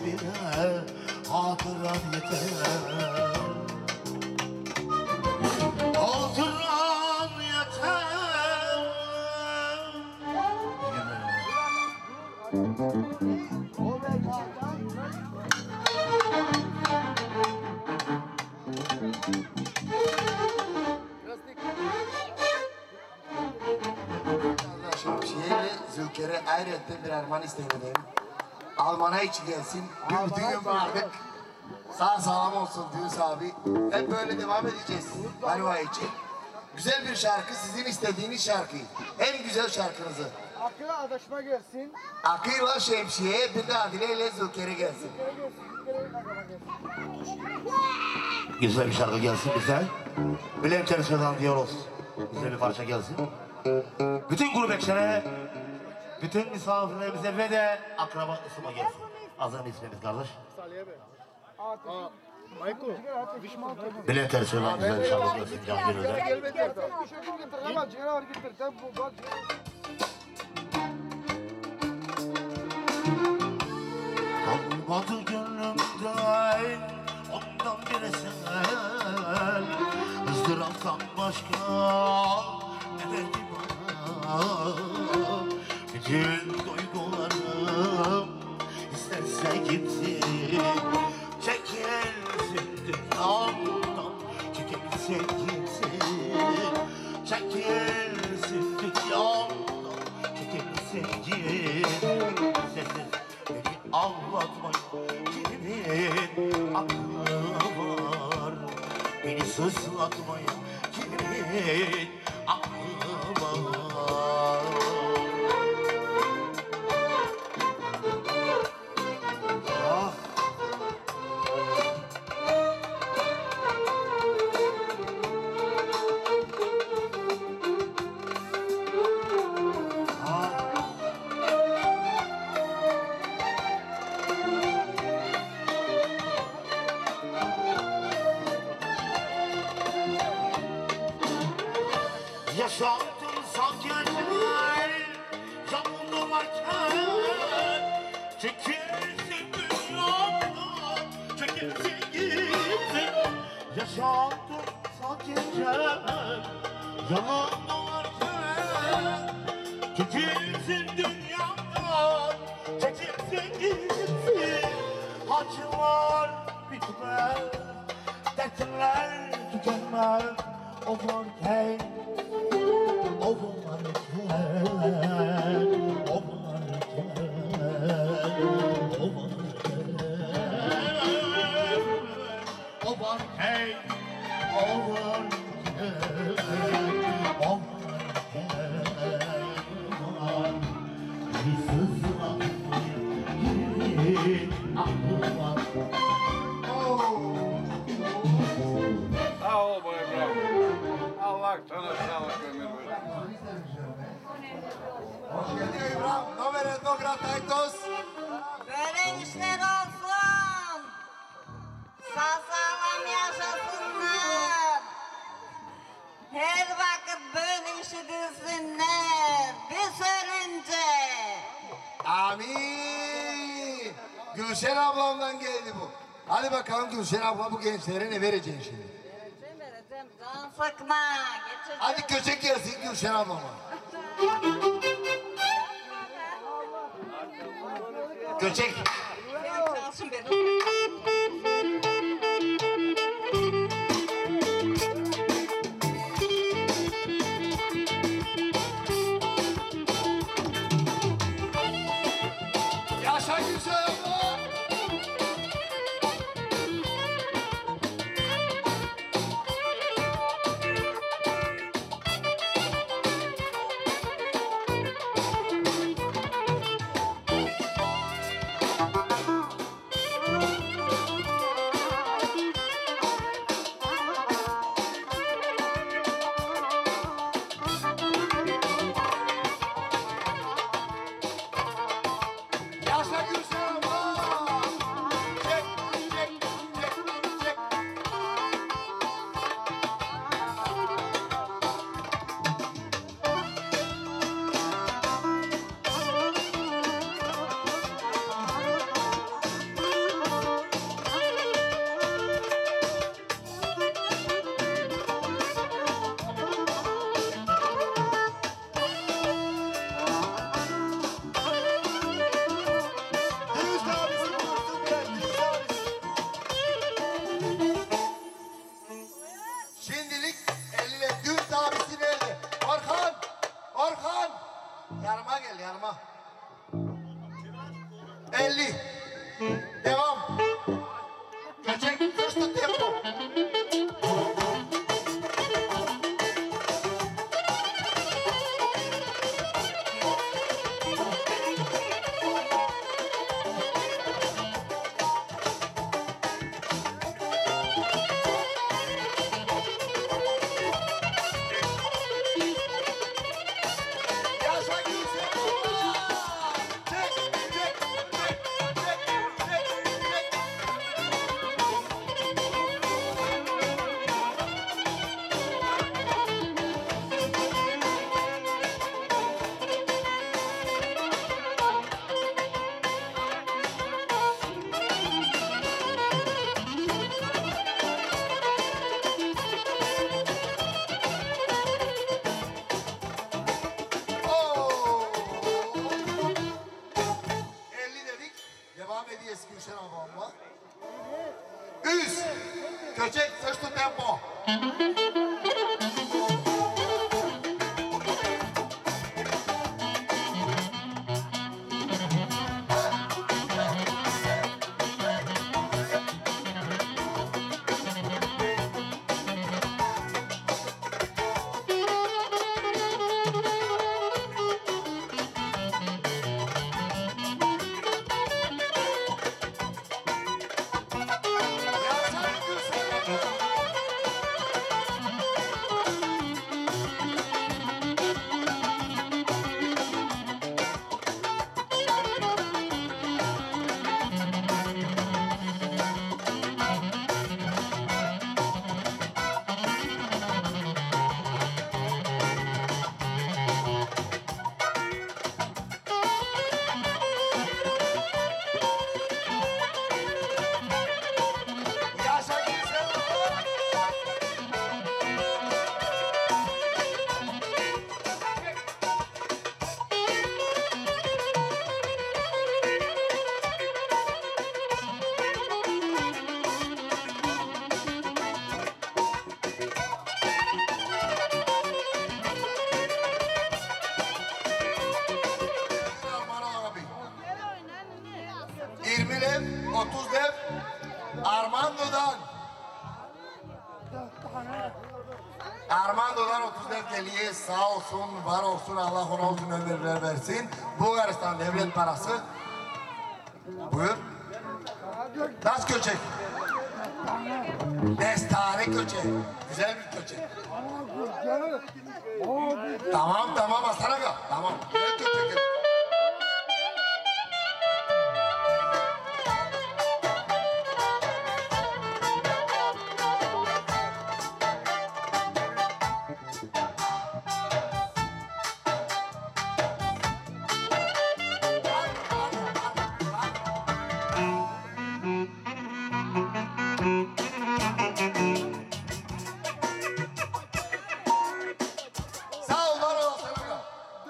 bile hatıran yeter. Hatıran yeter. Şemsiyeyle Zülker'e ayrıca bir armağan istedim. Almana içi gelsin. Bütün gün bağırdık. Sağ sağlam olsun Düğüs abi. Hep böyle devam edeceğiz. Barva için. Güzel bir şarkı, sizin istediğiniz şarkı. En güzel şarkınızı. Akı'ya adaşma gelsin. Akıyla Şemsiye'ye bir de Adile ile Zülker'e gelsin. Güzel bir şarkı gelsin bize. Bülent Ersoy'dan diyoruz. Güzel bir parça gelsin. Bütün gurbetçilere, bütün misafirlerimize ve de akraba ısıma gelsin. Azam ismimiz kardeş. Salih'e be. Mayko. Vişman. Bülent Ersoy'dan güzel bir şarkı gelsin can gönülden. Gel be gel. Bir şey getir ama ciğer var getir. Sen bu bak. Kalmadı gönlümden ondan bir eser. Izdıraptan başka ne verdi bana. Bütün duygularım isterse gitsin. Çekilsin dünyamdan, çekilsin gitsin. Çekilsin dünyamdan, çekilsin gitsin. Beni ağlatmayın, kimin aklı var? Beni sızlatmayın, kimin aklı var? Ah. Yaşantım sanki yanımda varken çekilsin dünyamdan, çekilsin gitsin. Yaşantım sanki yanımda varken çekilsin dünyamdan, çekilsin gitsin. Acılar bitmez, dertler tükenmez. O varken, o varken, o varken, o varken, o varken, o varken, bir sızlatmayın, kimin aklı var? Sağ ol bay bravo. Allah sana sağlık ömür versin. Hoş geldin İbrahim. No veres no gratuitos. Böyle işler olsun. Sağ sağlam yaşasınlar. Her vakit böyle işi bilsinler. Biz ölünce. Amin. Gülşen ablamdan geldi bu. Hadi bakalım Gülşen abla bu gençlere ne vereceksin şimdi? Vereceğim. Can sıkma. Geçeceğim. Hadi köçek gelsin Gülşen ablama. Köçek. Çalsın benim. Yaşa Gülşen abla. Yaşa Gülşen abla. Devam. Köçek sexto tempo. Yaşa Gülsün! Çek, çek, çek, çek, çek, çek. Oo! 50 dedik. Devam ediyoruz Gülşen ablamla. Üst. Köçek sexto tempo. Yaşa Gülsün! Yaşa Gülsün! Arman abi. 20 lev, 30 lev Armando'dan. Armando'dan 30 lev geliyor. Sağ olsun, var olsun, Allah ona uzun ömürler versin. Bulgaristan devlet parası. Buyur. Nasıl köçek? Destane köçek. Güzel bir köçek. Tamam tamam Aslan Aga. Tamam. Güzel köçek. Sağ ol, var ol Aslan Aga.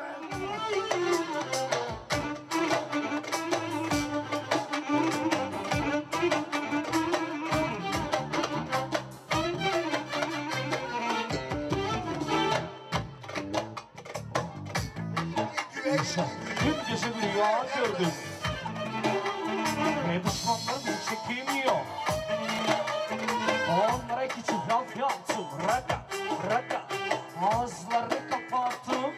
Güneş. Dün gece bir rüya gördüm. Ve düşmanlarım çekilmiyor. Onlara iki çift laf yaptım. Raka, raka. Ağızlarını kapattım.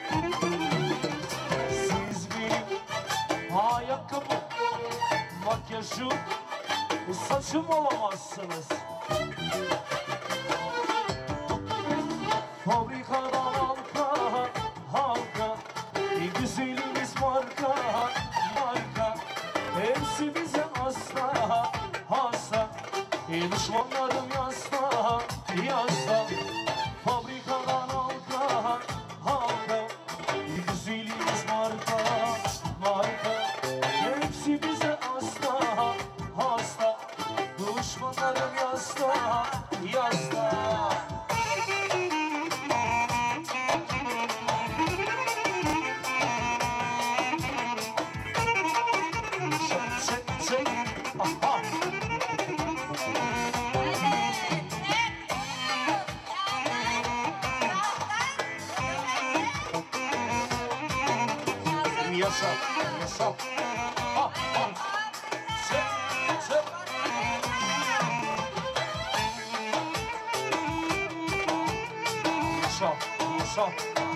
Siz benim ayakkabım, makyajım, saçım olamazsınız. Fabrikadan halka, halka. Güzelimiz marka, marka. Hepsi bize hasta, hasta. Düşmanlarım yasta, yasta. Fabrikadan halka, halka. Güzelimiz marka, marka. Hepsi bize hasta, hasta. Düşmanlarım yasta, yasta. Yaşa, yaşa.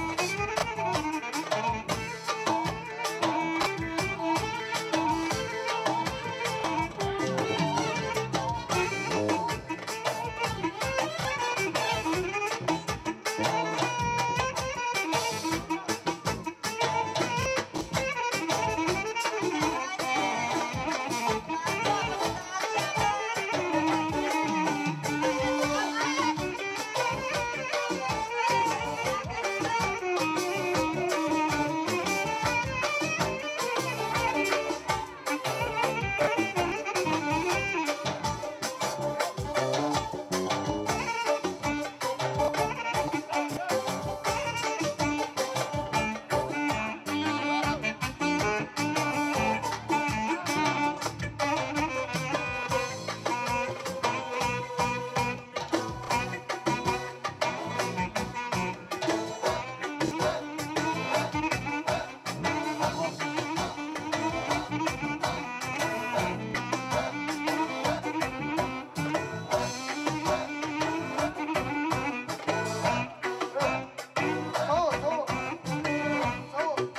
Sağ ol, sağ ol. Sağ ol.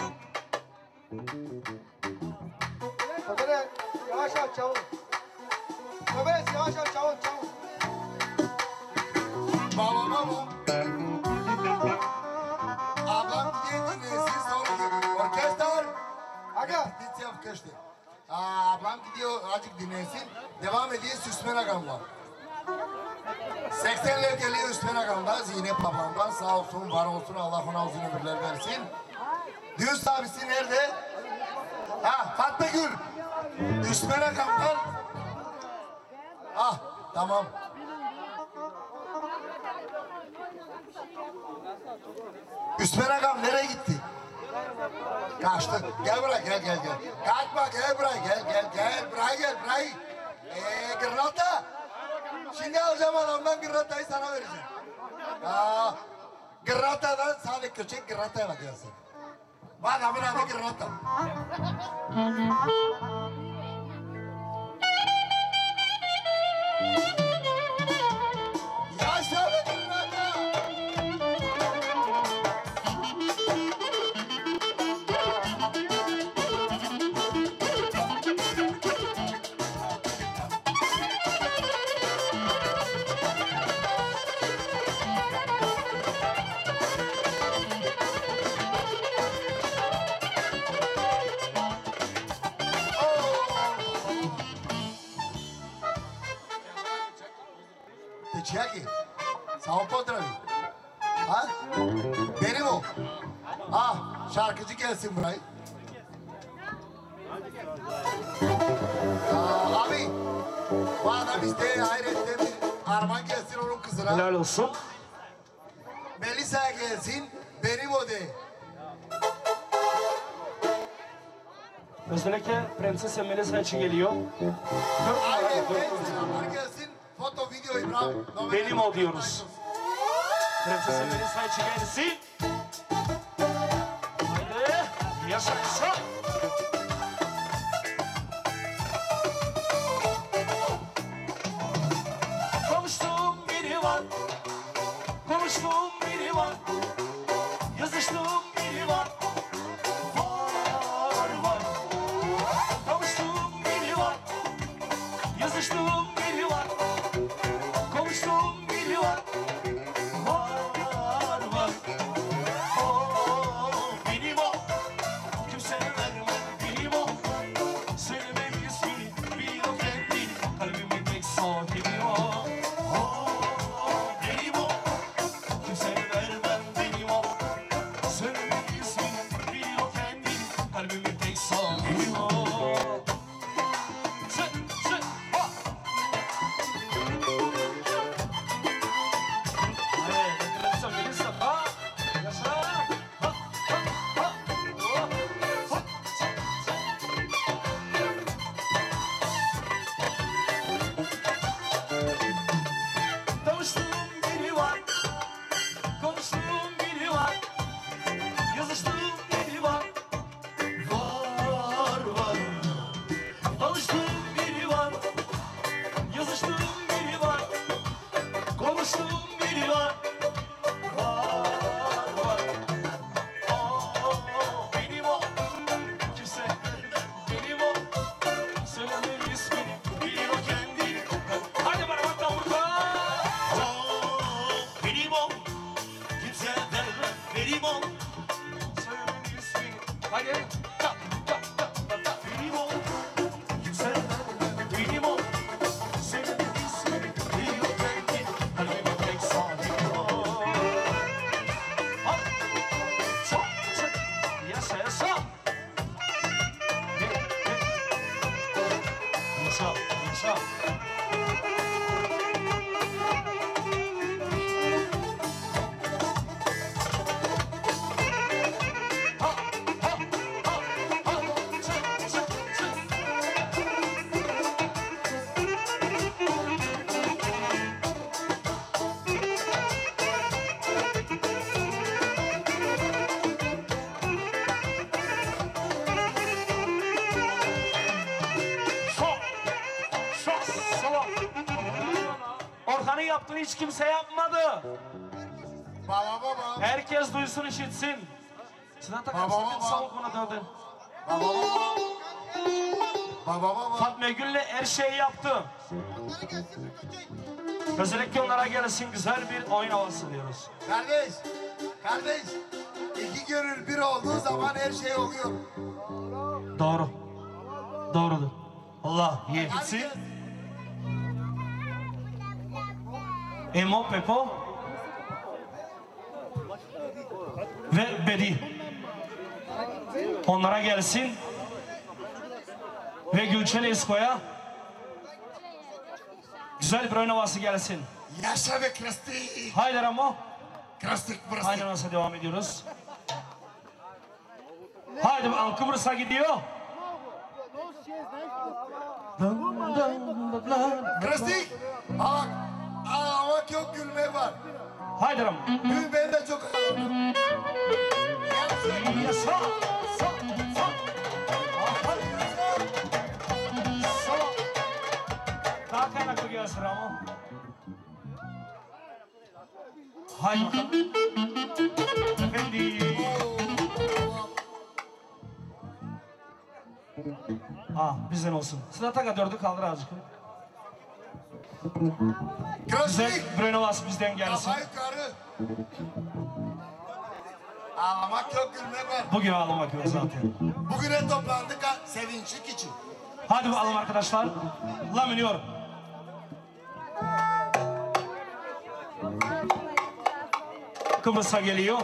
Habere yavaş yavaş çabuk. Habere yavaş yavaş çabuk çabuk. Baba baba. Ablam gidiyor dinlesin sonra orkestrar. Aga. Bitti orkestrar. Ablam gidiyor azıcık dinlesin. Devam ediyor Süsmen Agam'la. 80'ler geliyor Üsmen Agam'da. Zeynep ablamdan sağ olsun var olsun Allah ona uzun ömürler versin. Düğüs abisi nerede? Ha Fatma Gül. Üsmen Agam'dan. Ah tamam. Üsmen Agam nereye gitti? Kaçtı. Gel buraya gel gel gel. Kaçma gel buraya gel. Buraya gel buraya. Gırnata. Şimdi alacağım adamdan gırnatayı sana vereceğim. Gırnatadan sadece küçük gırnataya bakıyorsun. Bak adamın adı gırnata. Yaşa be gırnata. Te çeki. Sağ pozdravi. Ha? Benim o. Ah, şarkıcı gelsin buraya. Abi, bu adam işte hayretle bir armağan gelsin onun kızına. Helal olsun. Melisa gelsin, benim o de. Özellikle Prenses Melisa için geliyor. 4 Hayretle numara. selamlar gelsin. Foto, video, İbrahim. Benim o diyoruz. Prenses Melisa için gelsin. Haydi. Yaşa yaşa. Konuştuğum biri var. Konuştuğum biri var. Yazıştığım biri var. Var var. Konuştuğum biri var. Yazıştığım biri var. Konuştuğum biri var. Var var. Oh, benim o. Kimseye vermem benim o. Söylemek ismini biliyor kendini. Kalbimin tek sahibi o. Oh, benim o. Kimseye vermem benim o. Söylemek ismini biliyor kendini. Kalbimin tek sahibi o. Sen, ha. Melisa, Melisa, ha, yaşa, ha, ha, ha, oh, ha. Yaşa, yaşa. Orhan'ın yaptığını hiç kimse yapmadı. Baba baba. Herkes duysun, işitsin. Sınav takar, Baba, sakın baba. savuk buna dövdü. Baba baba. Baba baba. Fatma Gül'le her şeyi yaptı. Özellikle onlara gelsin, güzel bir oyun havası diyoruz. Kardeş. Kardeş. İki gönül bir olduğu zaman her şey oluyor. Doğru. Doğrudur. Allah ye Hadi gitsin. gel. Emo, Pepo ve Bedi. Onlara gelsin. Ve Gülçen Esko'ya güzel bir oyun havası gelsin. Yaşa be Krasti. Haydi Ramo. Krastik burası. Aynen nasıl devam ediyoruz. Haydi bakalım, Kıbrıs'a gidiyor. Krastik. Bak. Ağlamak yok gülme var. Haydi Ramo. Gülmeye de çok ağladım. Yaşa. Sağ. Daha kaynaklı gelsin Ramo. Haydi bakalım. Efendim. Bizden olsun. Sıra taka dördü kaldır azıcık. Güzel Krastik. Brenovas bizden gelsin. Kafa yukarı. Ağlamak yok gülme var. Bugün ağlamak yok zaten. Bugüne toplandık ha, sevinçlik için. Hadi bakalım arkadaşlar. Laminiyor. Kıbrıs'a geliyor.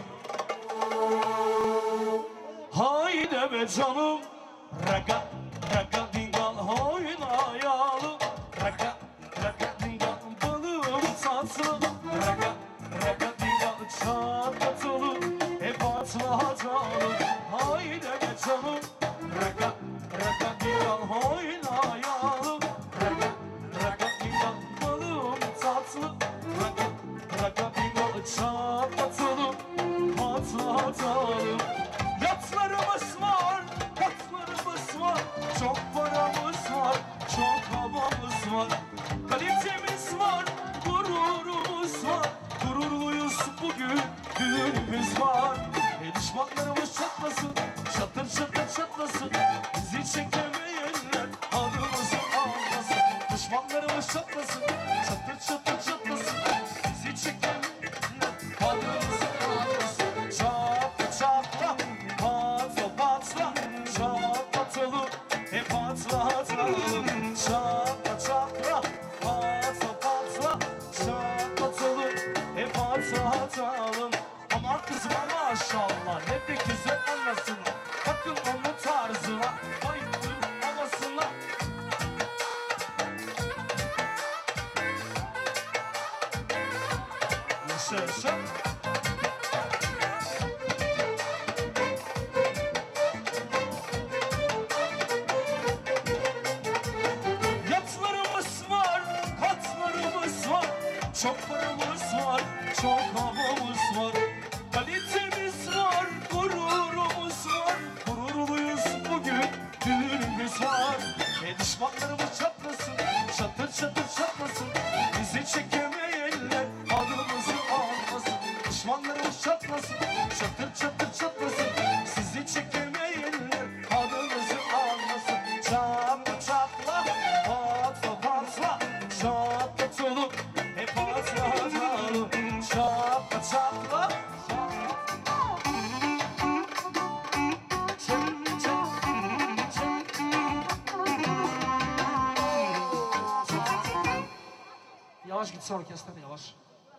Haydi be canım. Raka, raka dingal oynayalım. Raka, raka dingal balım tatlı. Raka, raka dingal çatlatalım. Hep atlatalım. Haydi be canım. Raka, raka dingal oynayalım. Raka, raka dingal balım tatlı. Raka, raka dingal çatlatalım. Atlatalım. Yatlarımız var, katlarımız var, çok paramız var, çok havamız var, kalitemiz var, gururumuz var, gururluyuz bugün, düğünümüz var. Düşmanlarımız çatlasın, çatır çatır çatlasın, bizi çekemeyenler adımızı almasın. Düşmanlarımız çatlasın, çatır çatır çatlasın, bizi çekemeyenler adımızı almasın. Çatla çatla, patla patla, çatlatalım, hep patlatalım. Çatla çatla, patla patla, çatlatalım, hep patlatalım. Aman kızıma maşallah, ne de güzel anlasın. Bakın onun tarzına, bayıldım havasına. Yaşa yaşa. Yatlarımız var, katlarımız var, çok paramız var, çok havamız var, kalitemiz var, gururumuz var, gururluyuz bugün, düğünümüz var. Düşmanlarımız çatlasın, çatır çatır çatlasın, bizi çekemeyenler adımızı almasın. Düşmanlarımız çatlasın, çatır çatır çatlasın, sizi çekemeyenler adımızı almasın. Çatla çatla, patla patla, çatlatalım, hep patlatalım. Çatla çatla, yavaş gitsin orkestra, yavaş.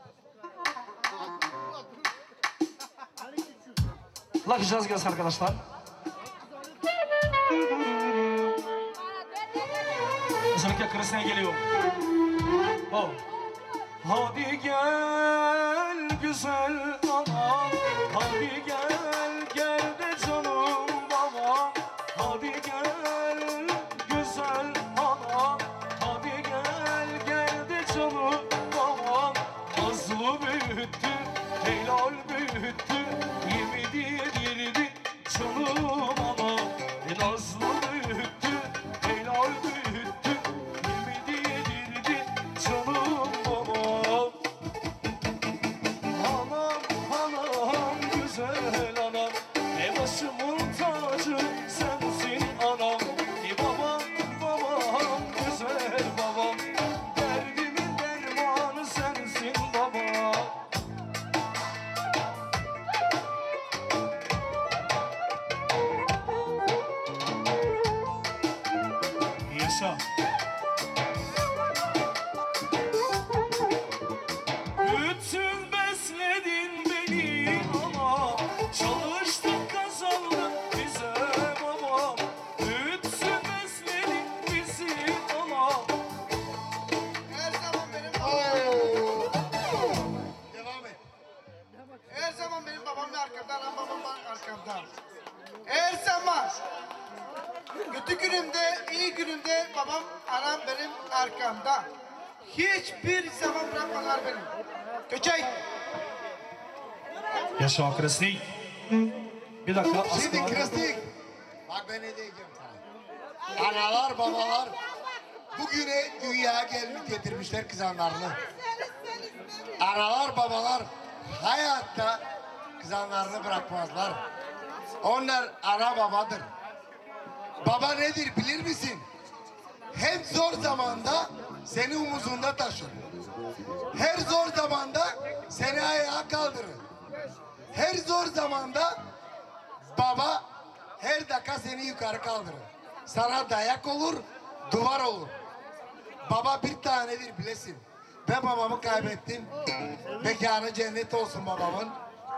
Lucky Jazz gelsin arkadaşlar. Özellikle Kresne geliyor. Oh. Hadi gel güzel anam, hadi gel gel de canım babam. Hadi gel güzel anam, hadi gel gel de canım babam. Nazlı büyüttü, helal büyüttü, yemidi yedirdi canım anam. Nazlı büyüttü, helal büyüttü, yemidi yedirdi canım babam. Anam, anam, güzel anam, başımın tacı sensin anam. Babam, babam, güzel babam, derdimin dermanı sensin babam. Yaşa. Bütün besledin beni ama çalıştık kazandık bize baba. Bütün besledin bizi ama. Her zaman benim Devam et. Her zaman benim babam da arkamda, anam babam da arkamda. Her zaman. Kötü günümde, iyi günümde babam, anam benim arkamda. Hiçbir zaman bırakmadılar beni. Köçek. Yaşa Kresne. Bir dakika. Şimdi aslında- Kristik. Bak ben ne diyeceğim sana. Analar babalar bugüne dünyaya gelmiş getirmişler kızanlarını. Analar babalar hayatta kızanlarını bırakmazlar. Onlar ana babadır. Baba nedir bilir misin? Hem zor zamanda seni omuzunda taşır. Her zor zamanda seni ayağa kaldırır. Her zor zamanda baba her dakika seni yukarı kaldırır. Sana dayak olur, duvar olur. Baba bir tanedir bilesin. Ben babamı kaybettim. Mekanı cennet olsun babamın.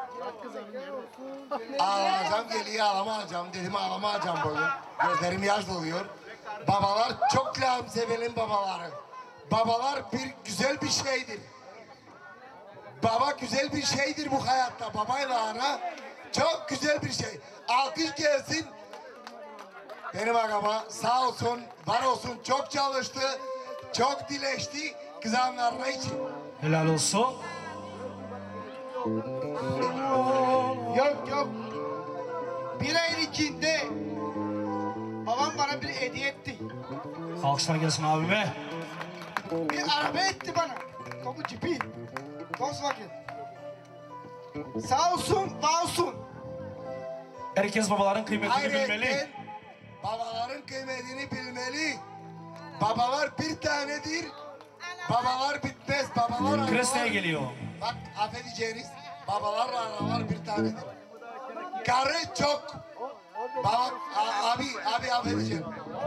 Ağlayacağım geliyor ağlamayacağım dedim ağlamayacağım bugün. Gözlerim yaş doluyor. Babalar çok lazım sevenin babaları. Babalar bir güzel bir şeydir. Baba güzel bir şeydir bu hayatta. Babayla ana çok güzel bir şey. Alkış gelsin. Benim agama sağ olsun, var olsun çok çalıştı. Çok dileşti kızanlarına için. Helal olsun. Yok yok. Bir ayın içinde babam bana bir hediye etti. Alkışlar gelsin abime. Bir araba etti bana. Topu cipi. Volkswagen. Sağ olsun, var olsun. Herkes babaların kıymetini bilmeli. Hayretten babaların kıymetini bilmeli. Babalar bir tanedir. Babalar bitmez. Babalar Kresne'ye analar. geliyor. Bak affedeceğiniz babalarla analar bir tanedir. Karı çok. Baba, abi affedeceğim.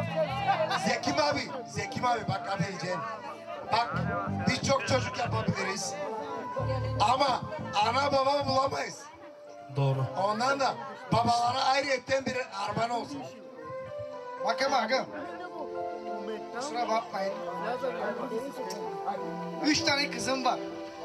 Zekim abi bak affedeceğim. Bak biz çok çocuk yapabiliriz. Ama ana baba bulamayız. Doğru. Ondan da babalara ayrıyetten bir armağan olsun. Bakın. Kusura bakmayın. 3 tane kızım var.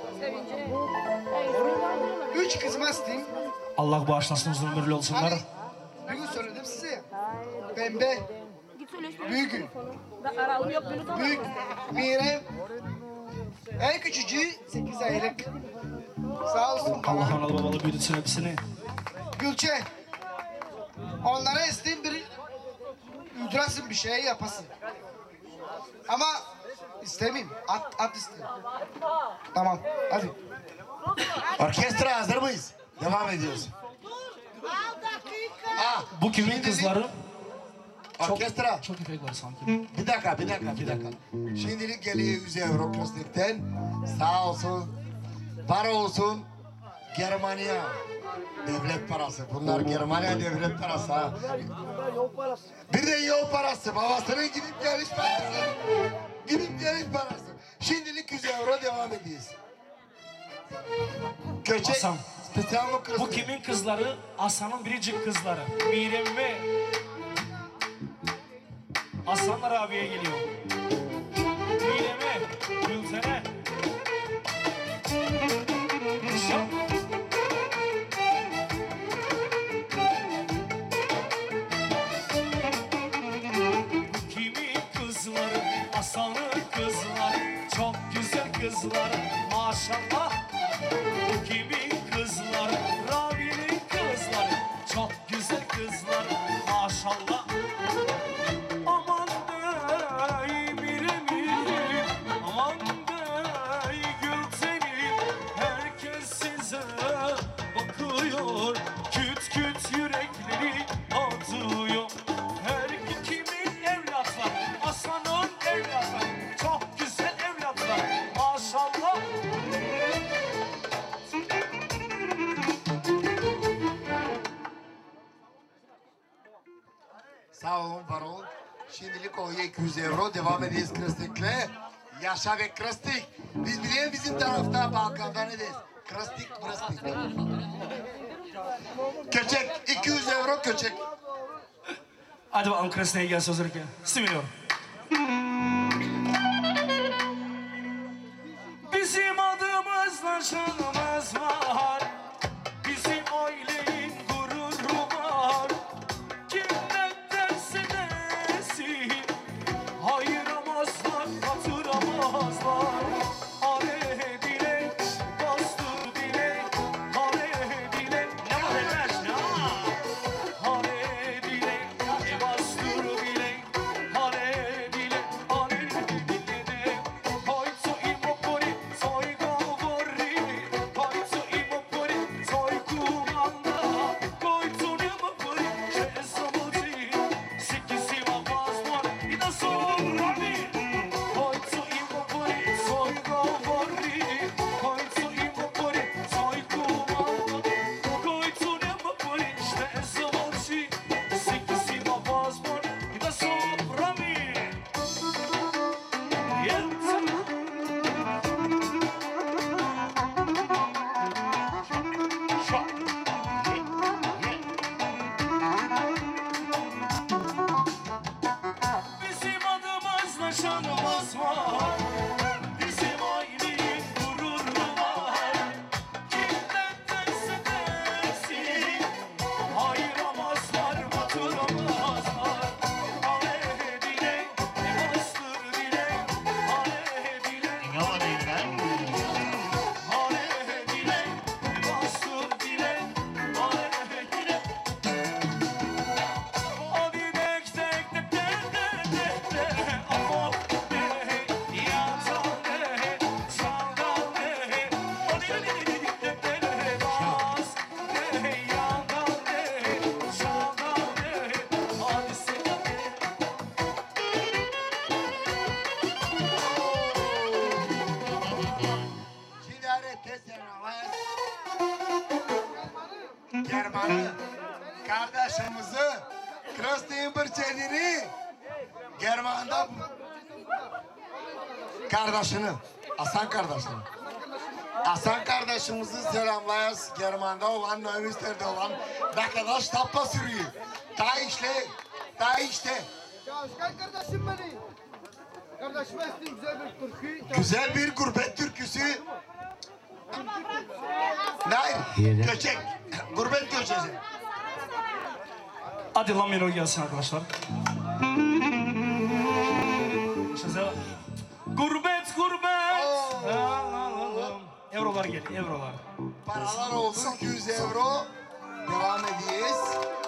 3 kızıma isteyeyim. Allah bağışlasın uzun ömürlü olsunlar. Hani bugün söyledim size. Pembe, büyük, büyük, Mirem. En küçücüğü 8 aylık. Sağ olsun Allah bana. analı babalı büyütsün hepsini. Gülçe. Onlara isteyeyim bir ücretsiz bir şey yapasın. Ama istemeyeyim. At isteyeyim. Tamam. Hadi. Orkestra hazır mıyız? Devam ediyoruz. Ah, Bu kimin şimdi- kızları? Orkestra. Çok ipek var sanki. Bir dakika. Şimdilik geliyor Yüze Eurocross'tan. Sağ olsun, var olsun Germanya. Devlet parası. Bunlar Germanya devlet parası ha. Bir de yol parası. Babasının gidip geliş parası. Şimdilik 100 euro devam ediyoruz. Köçek Hasan. Spesyal Bu kimin kızları? Hasan'ın biricik kızları. Mirem ve Hasanlar abiye geliyor. kızlar maşallah. Kimin kızlar, Rabi'nin kızları, çok güzel kızlar maşallah. Aman bey bilemedim, aman bey gültenim, herkes size bakıyor, küt küt yürekleri atıyor. Her kimin evlatlar, Aslan'ın evlatlar, çok güzel evlatlar maşallah. Sağ olun, var olun. Şimdilik o 200 euro. Devam edeceğiz Krıstik'le. Yaşa be Krıstik. Biz biliyoruz bizim tarafta Balkan'da ne deriz? Krıstik. Köçek. 200 euro köçek. Hadi bakalım Krasnaya gelsin hazırlık ya. Simiyorum. Bizim adımızla şanımız var. Bizim ailenin gururu var. Kim ne derse desin, ayıramazlar, katıramazlar. Ale dile, bastır dile, ale dile. Ne var Emreş ne var? Ale dile, bastır dile, ale dile, ale dile de. Koytu imopori, soy govori, koytu imopori, soy kumanda, koytu imopori, şey samuci, sikisi vapazmar, ida sorrani. Koytu imopori, soy govori, koytu imopori, soy kumanda, koytu imopori, şey samuci, sikisi vapazmar, ida sorrani. Bizim adımızla şanımız var. Bizim ailenin gururu var. Kimden derse dersin, ayıramazlar, batıramazlar. Ale dile, bastır dile, ale dile. Ale dile, bastır dile, ale dile. Hadi dek dek dek dek dek dek dek. Afo de, yatan de, sandal de. Hadi dek dek dek dek dek. Bas de, yatan de, sandal de. Hadi sen de. Şimdi arete selamlayız. Germanı, kardeşimizi, Krıstik'in bir çedini, German'da kardeşini, Hasan kardeşini. Hasan kardeşimizi selamlayız. German'da olan, Növüster'de olan arkadaş tapla sürüyor. Ta işte. Çalışkan kardeşim benim. Kardeşime isteyeyim güzel bir türkü. Güzel bir gurbet türküsü. Hayır, köçek. Gurbet köçesi. Hadi lan Miro gelsin arkadaşlar. Size gurbet gurbet. Eurolar geliyor eurolar. Paralar oldu 200 euro. Devam edeceğiz.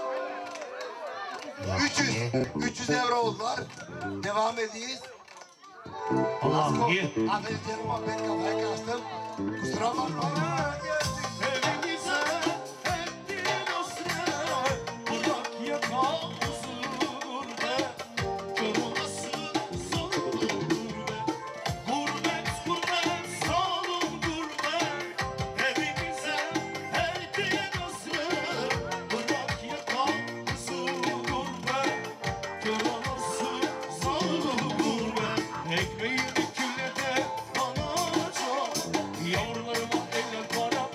300 euro oldular. Devam edeceğiz. Allah'ım iyi. Aferin canıma ben kafaya kaçtım. Kusura bakma. Evimize ettin hasret, bırak yakamızı gurbet. Kör olasın zalim gurbet. Gurbet gurbet zalim gurbet. Evimize ettin hasret, bırak yakamızı gurbet. Kör olasın zalim gurbet. Ekmeğini küllede bana çok, yavrularıma eller para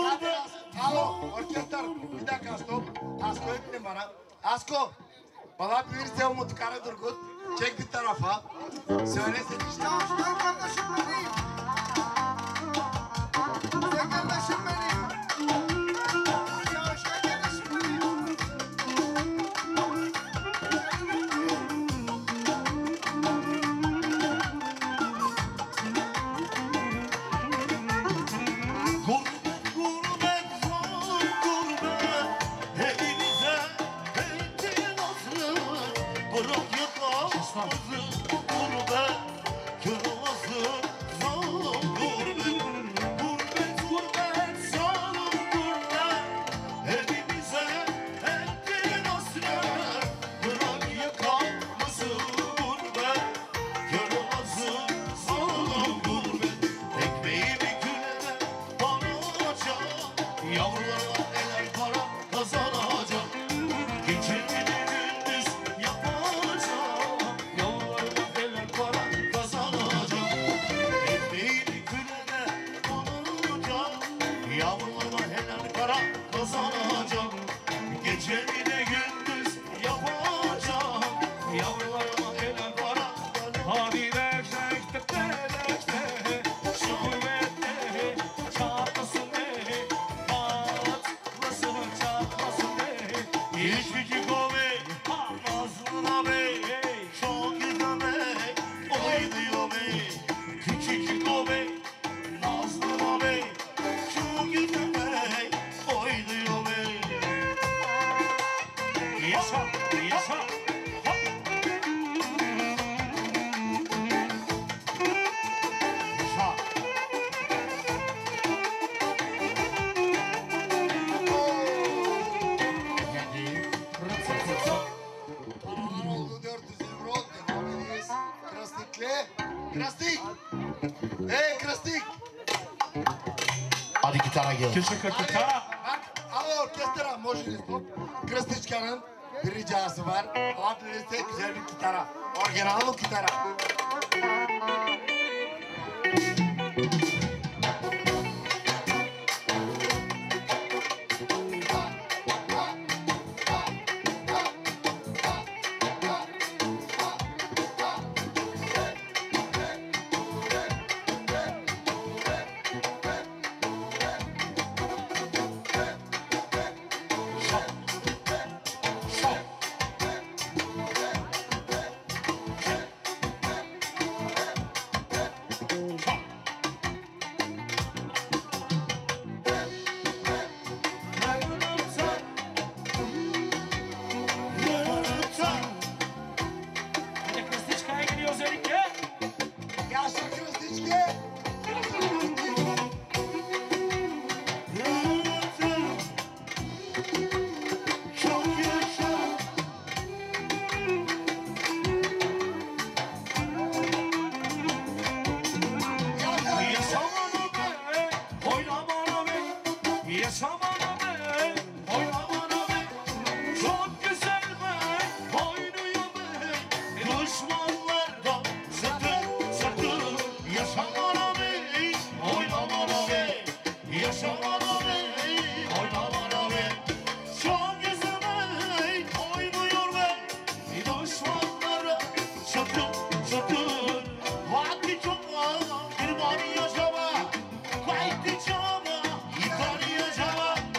Alo, orkestr. Bir dakika stop. Asko'yu dinle bana. Asko. Bana bilirse Umut Karadurgut. Çek bir tarafa. Söyle sen işte. Sen kardeşim benim. Sen kardeşim benim. Ya sen kardeşim benim. Gurbet, gurbet, zor gurbet. Elinize elçin olsun. Bırak yakamızı gurbet. Kör olasın zor gurbet. Gurbet, gurbet, zor gurbet. Elinize elçin olsun. Bırak yakamızı gurbet. Kör olasın zor gurbet. Ekmeğimi külene banacağım. Yavrularıma helal para kazanacağım. Gecemi gündüz yapacağım. Yavrularıma helal para kazanacağım. Ekmeğimi külene banacağım. Yavrularıma helal para kazanacağım. Gecemi de gündüz yapacağım. Yavrularıma helal para kazanacağım. Hadi dekte şu kuvvette çatlasın patlasın çatlasın hiçbir kove nazlına bey çok güzel bey oynuyor bey küçük kove nazlına bey çok güzel bey oynuyor bey. Yaşa yaşa hop. Yaşa. Paralar oldu 400 euro. Devam ediyoruz. Krastik'le. Krastik. Hey Krastik. Hadi gitara gel. Küçük kıtara. Bak, al orkestra. Možete stop. Krstičkan'ın bir ricası var. Alabilirse güzel bir gitara. Orijinal bir gitara. Hadi Kıstiçka'ya gidiyor özellikle. Yaşa Krstičke. Çok yaşa. Yaşamana be, oynamana be. Yaşamana be, oynamana be. Çok güzel be, oynuyor be. Düşmanlardan sakın, sakın. Yaşamana be, oynamana be. Yaşamana be, oynamana be. Çok güzel be, oynuyor be. Düşmanlara sakın, sakın. Vakti çok var, bir bani yaşama. Vakti çok var, bir bani yaşama.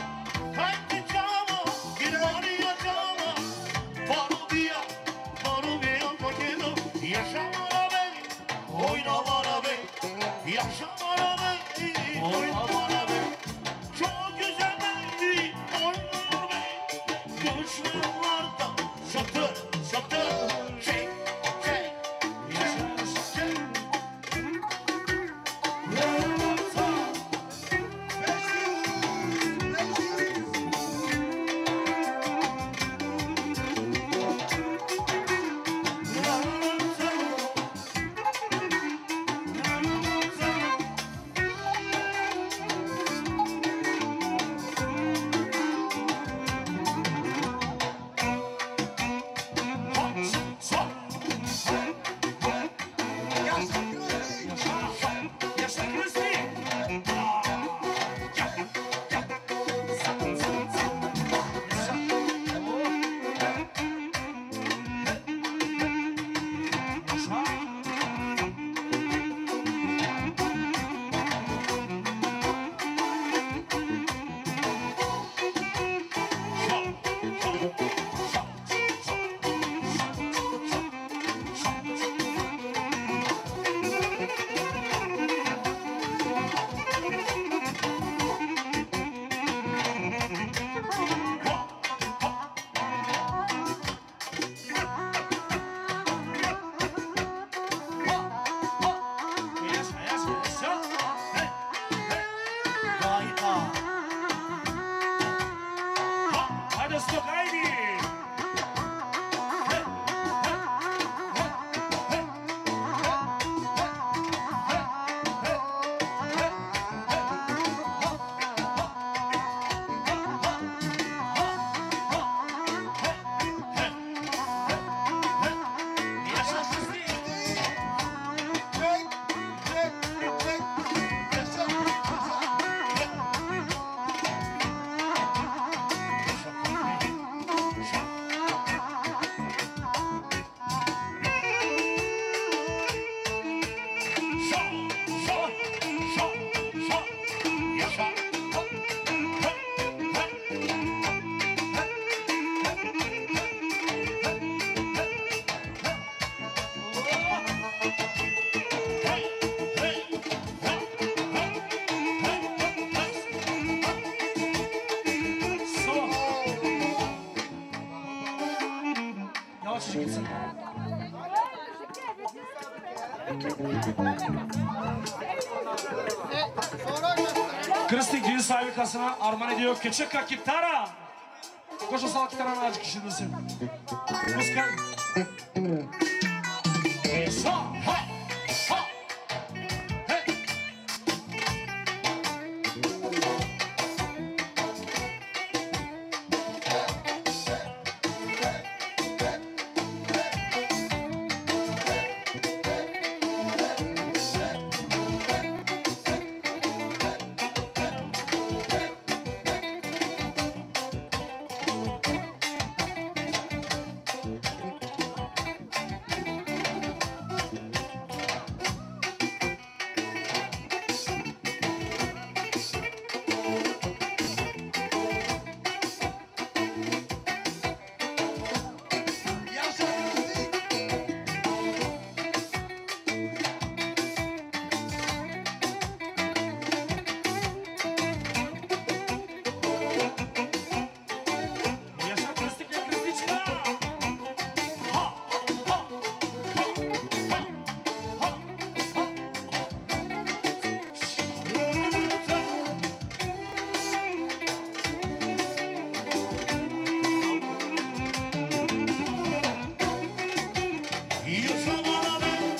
çık gitsin. Sonra göstereyim. Kristik düğün sahibi kasına armağan ediyor. Küçük kitara. Koşu sal kitarana acık işindesin. Muska. Sa ha ha. Hey. Yaşa Kristik ve Kristiçka. Ha ha ha ha ha ha. Yaşa bana ben,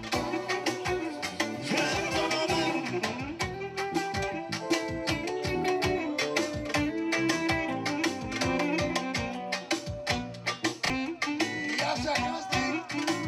gel bana ben. Yaşa Kristik.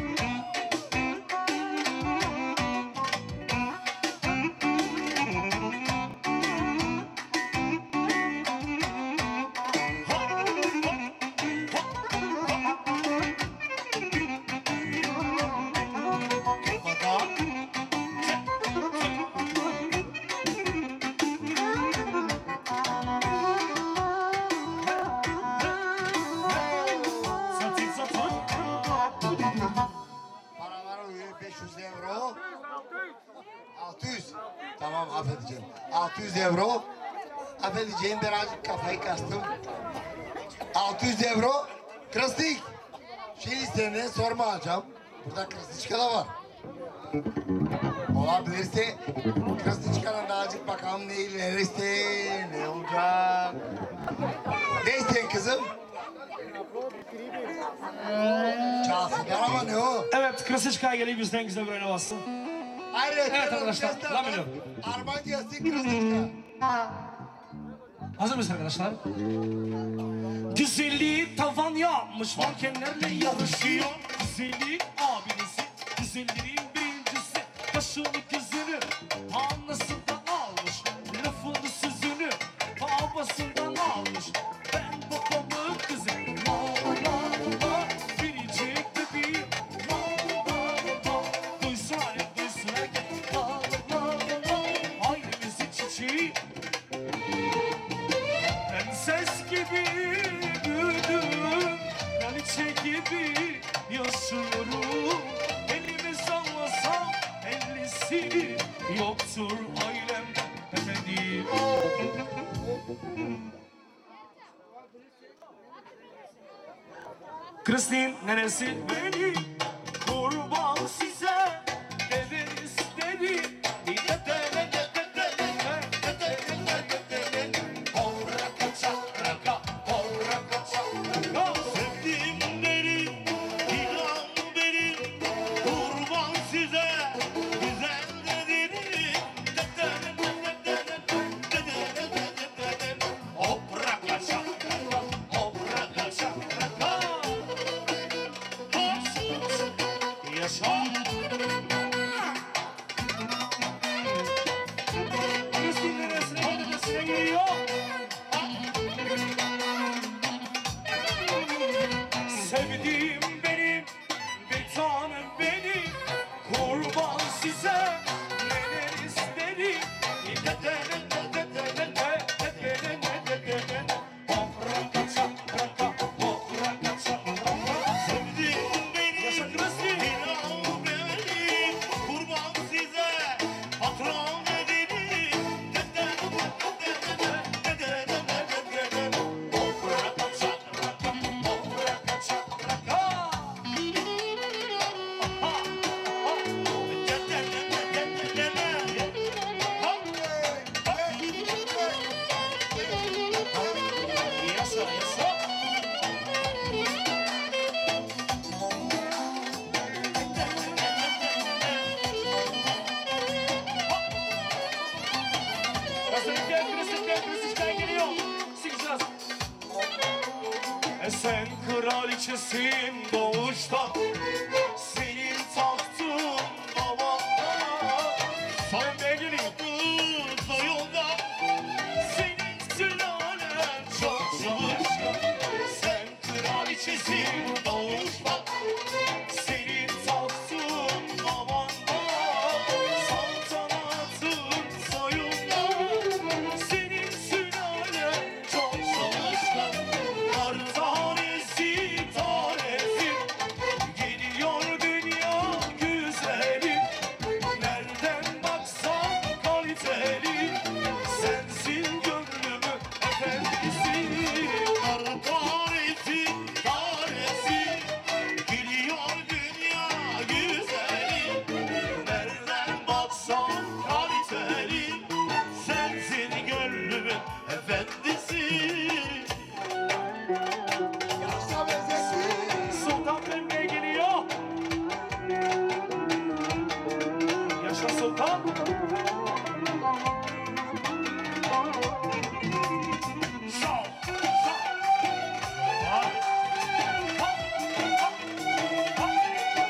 Paralar uyuyor 500 euro. 600. Tamam affedeceğim. 600 euro. Affedeceğim birazcık kafayı kastım. 600 euro. Kristik. Şey istediğini sorma alacağım. Burada Kristiçka da var. Olabilirse Kristiçka'dan da azıcık bakalım ne ilerisi ne olacak. Ne isteyin kızım? Çalsınlar ama ne o? Evet, Kristiçka'ya geleyim bizden güzel bir oyuna bassın. Ayrıca Evet arkadaşlar, orkestra la var. menü. Armağan gelsin Kristiçka. Hazır mıyız arkadaşlar? Güzelliği tavan yapmış, mankenlerle yarışıyor. Güzelliğin abinesi, güzelliğin birincisi. Başını gözünü, anasından almış. Lafını sözünü, babasından almış. Ben babamın kızı, la la la. Biricik bebeğim, la la la. Duysun halim, duysun herkes, la la la. Ailemizin çiçeği. Prenses gibi büyüdüm, kraliçe gibi yaşıyorum. Elimi sallasam ellisi yoktur ailem efendim. Kristin nenesi beni kurban size deve istedi. Sevdiğim benim, inan benim, kurban size, güzel dedim. Opra kaşa, opra kaşa, biraz. Sen kraliçesin doğuştan, senin tahtın babanda. Pembe geliyor soyunda, senin sülalen çok çalışkan. Sen kraliçesin doğuştan, senin tahtın babanda. Saltanatın soyunda, senin sülalen çok çalışkan. Her tanesi tanesi geliyor dünya güzeli. Nereden baksan kaliteli, sensin gönlümü efendisi. Her tanesi tanesi geliyor dünya güzeli. Nereden baksan kaliteli, sensin gönlümün efendisi. Yaşa benzesin. Sultan Pembe geliyor. Yaşa Sultan. Sağ ol, sağ ol. Vay. Hop, hop, hop.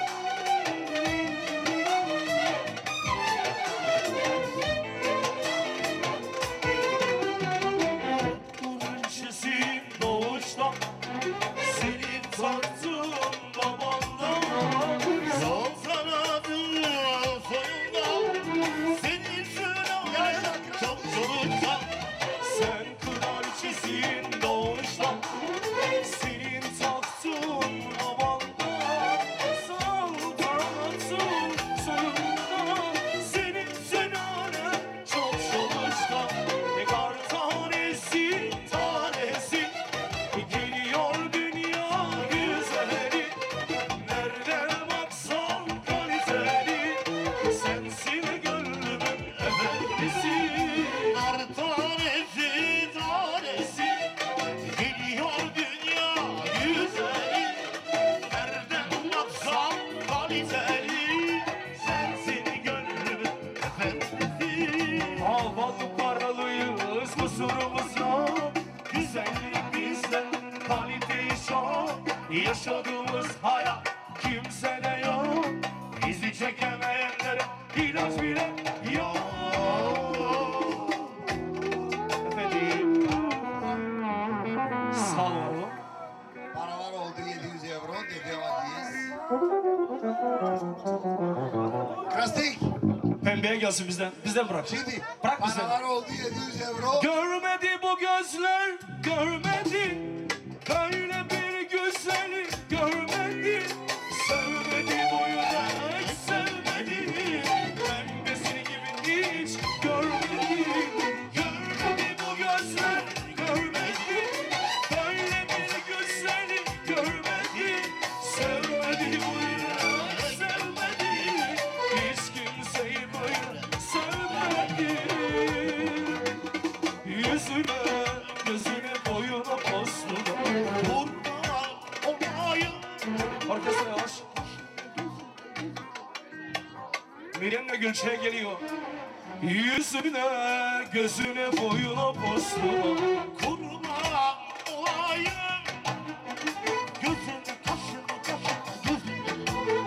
Kraliçesin doğuştan, senin tahtın babanda. Saltanatın soyunda, senin sülalen çok çoluktan. Sen kraliçesin doğuştan, senin tahtın babanda. Saltanatın soyunda, senin sülalen çok çalışkan. Ne kar tanesi tanesi geliyor dünya güzeli. Nereden baksan kaliteli, sensin gönlümün efendisi. Her tanesi tanesi geliyor dünya güzeli. Nereden baksan kaliteli, sensin gönlümün efendisi. Havalı paralıyız kusurumuza, güzellik bizde, kalite çok. Yaşadığımız hayat kimsede yok, bizi çekemeyenlere ilaç bile yok. Efendim, sağ olun. Paralar oldu 700 euro dedi Adiyes. Krastik. Pembeye gelsin bizden. Bizden bırak. Şimdi Bırak bizden. paralar oldu 700 euro. Görmedi bu gözler, görmedi. Böyle bir güzeli görmedi. Sevmedi bu yürek, sevmedi. Pembesini gibi hiç görmedi. Görmedi bu gözler, görmedi. Böyle bir güzeli görmedi. Sevmedi bu yürek, sevmedi. Hiç kimseyi böyle sevmedi. Yüzüne, gözüne, boyuna, postuna kurban olayım. Arkasına yavaş. Miren'le Gülçe'ye geliyor. Yüzüne, gözüne, boyuna, postuna kurban olayım. Gözüne, kaşına, gözüne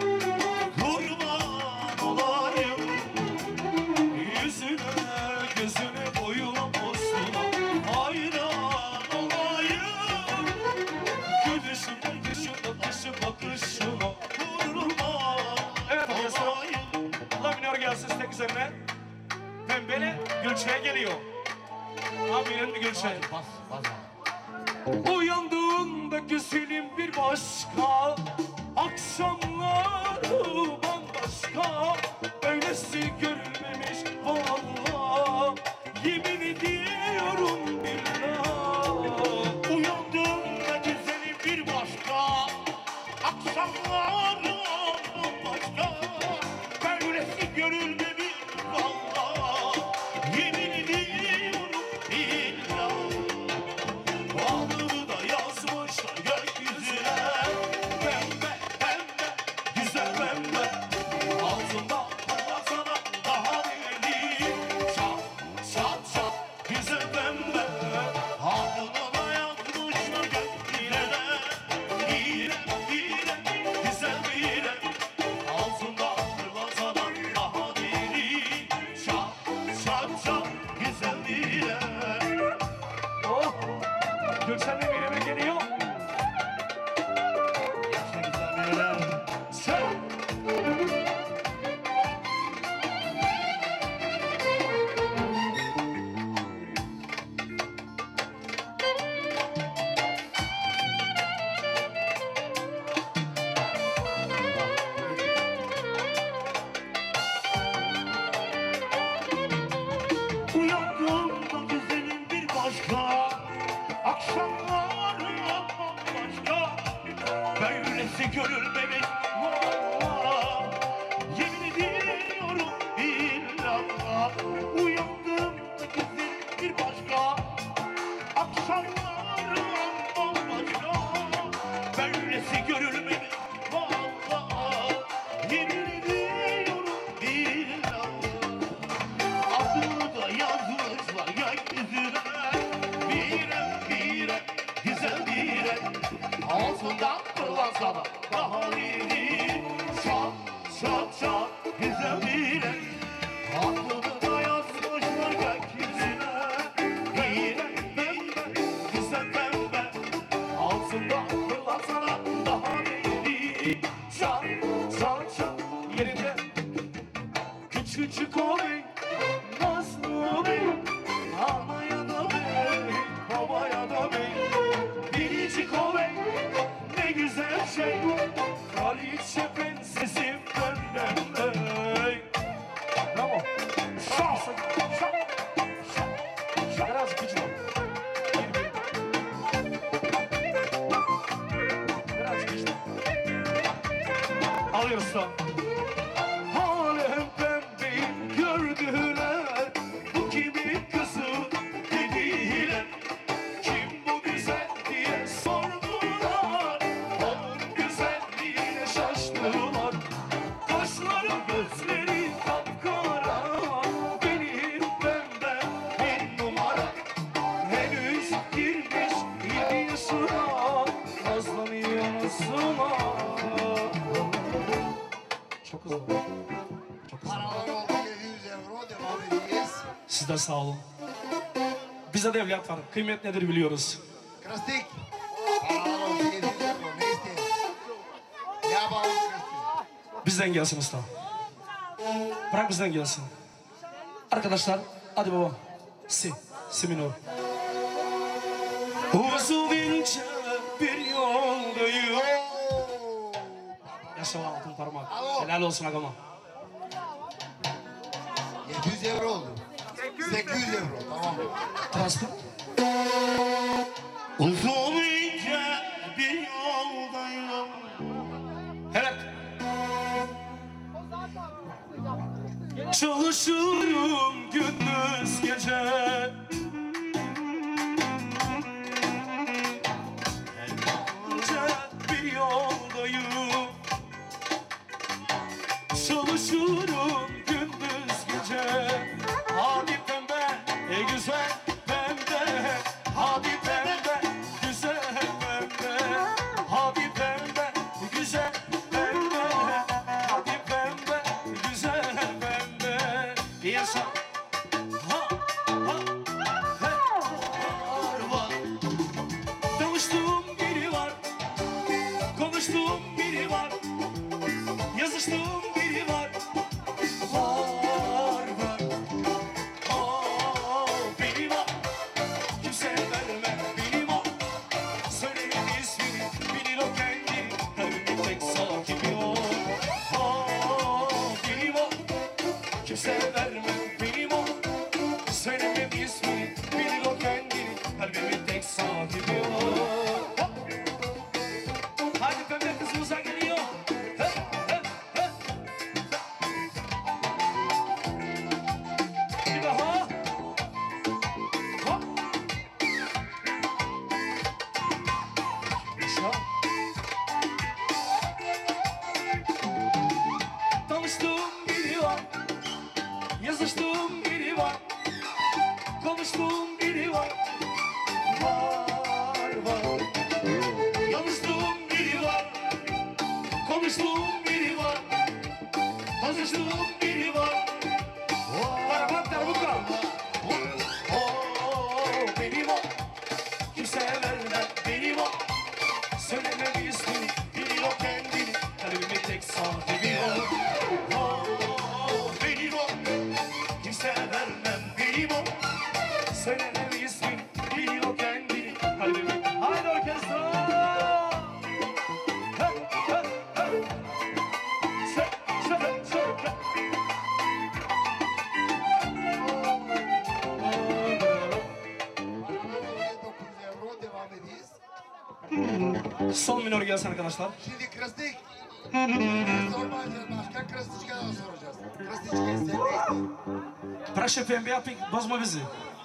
kurban olayım. Yüzüne, gözüne, boyuna, postuna hayran olayım. Gülüşüne, gülüşüne, başı bakışına kurban evet, olayım. Allah minör gelsin tek üzerine. Pembeli Gülçe'ye geliyor. Abinin bir Gülçe. Bas, bas. Uyandığında güzelim bir başka, akşamları bambaşka. Böylesi görülmemiş vallahi, yemin ediyorum billah. Uyandığımda güzelim bir başka, akşamları bambaşka. Böylesi görülmemiş vallahi, yemin ediyorum billah. Bağları da yazmışlar gökyüzüne, pembe pembe güzel pembe. Altında sana da Gülşen'le birime geliyor. Yaşa güzel beyler. Sen. Uyandığımda güzelim bir başka, akşamları bambaşka. Böylesi görülmemiş valla, yemin ediyorum illallah. Uyandığımda güzelim bir başka, akşamları bambaşka. Böylesi görülmemiş valla, yemin ediyorum illallah. Adını da yazmışlar gökyüzüne, bire güzel bire. Altından pırlasana daha iyi, çok güzel bire. Adını da yazmışlar gökyüzüne, bire güzel pembe. Altından pırlasana daha iyi, çok Yerinde. Küçük olayım. Nazlı bey. Anaya da bey. Babaya da bey. Biricik olayım. Ne güzel şey. Kraliçe prensesim benden bey. Bravo. Şah. Biraz güçlü. Biraz güçlü. Alıyoruz da. Alem pembeyi gördüler. Bu kimin kızı dediler. Kim bu güzel diye sordular. Onun güzelliğine şaştılar. Kaşları gözleri kapkara. Benim pembem bir numara. Henüz girmiş 7 yaşına. Nazlanıyor nasıl? Çok hızlı. Paralar oldu 700 euro. Devam edeceğiz. Siz de sağ olun. Bize de evlat var. Kıymet nedir biliyoruz. Krastik. Paralar oldu 700 euro. Ne isteyin? Ne yapalım Krastik? Bizden gelsin usta. Bırak bizden gelsin. Arkadaşlar hadi baba. Si minor. Uzun ince bir yoldayım. Yaşa altın parmak. Helal olsun agama. 700 euro oldu. 800 euro. Tamam. Transport. Uzun ince bir yoldayım. Evet. Çalışıyorum gündüz gece. İnce bir yoldayım. Çalışıyorum gündüz gece. Hadi pembe, güzel pembe. Hadi pembe, güzel pembe. Hadi pembe, güzel pembe. Hadi pembe, güzel pembe. Yaşa. Ha, ha, he. Var. Tanıştığım biri var. Konuştuğum biri var. Yazıştığım biri var. Var. Benim o. Kimse verme benim o. Söyleyin ismini, bilir o kendi. Kalbimin tek sahibi o. Benim o. Kimse verme benim o. Söylemem ismini, bilir o kendini. Kalbimin tek sahibi o. Hadi pembe kızımıza geliyor. Bir daha. Hop. Yaşa. Tanıştığım biri var. Yazıştığım biri var. Konuştuğum biri var. Var. Sol minör gelsin arkadaşlar. Şimdi Krastik. Sormayacağız başka Krastik'e soracağız. Krastik'e sen ne istedin? Proszę pembe yapın, bozma bizi.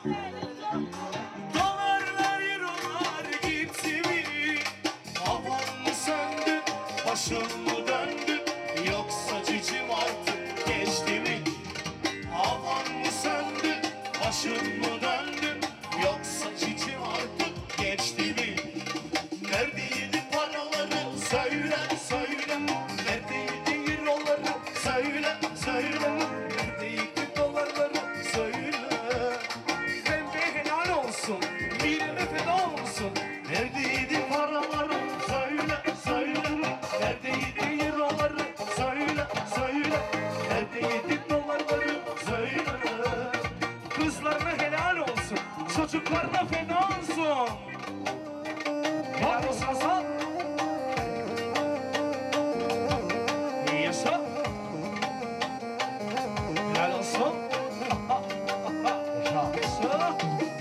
Dolarlar, eurolar gitti mi? Havan mı söndü, başın mı döndü? Yoksa cicim artık geçti mi? Havan mı söndü, başın mı döndü? Yoksa cicim artık geçti mi? Neredeydi paraları söyle söyle. Neredeydi euroları söyle söyle. Neredeydi dolarları söyle. Pembe helal olsun, milime feda olsun. Neredeydi paraları söyle söyle. Neredeydi euroları söyle söyle. Neredeydi dolarları söyle. Kızlarına helal olsun, çocuklarına feda olsun. Helal olsun Hasan. Yaşa. Helal olsun. Yaşa.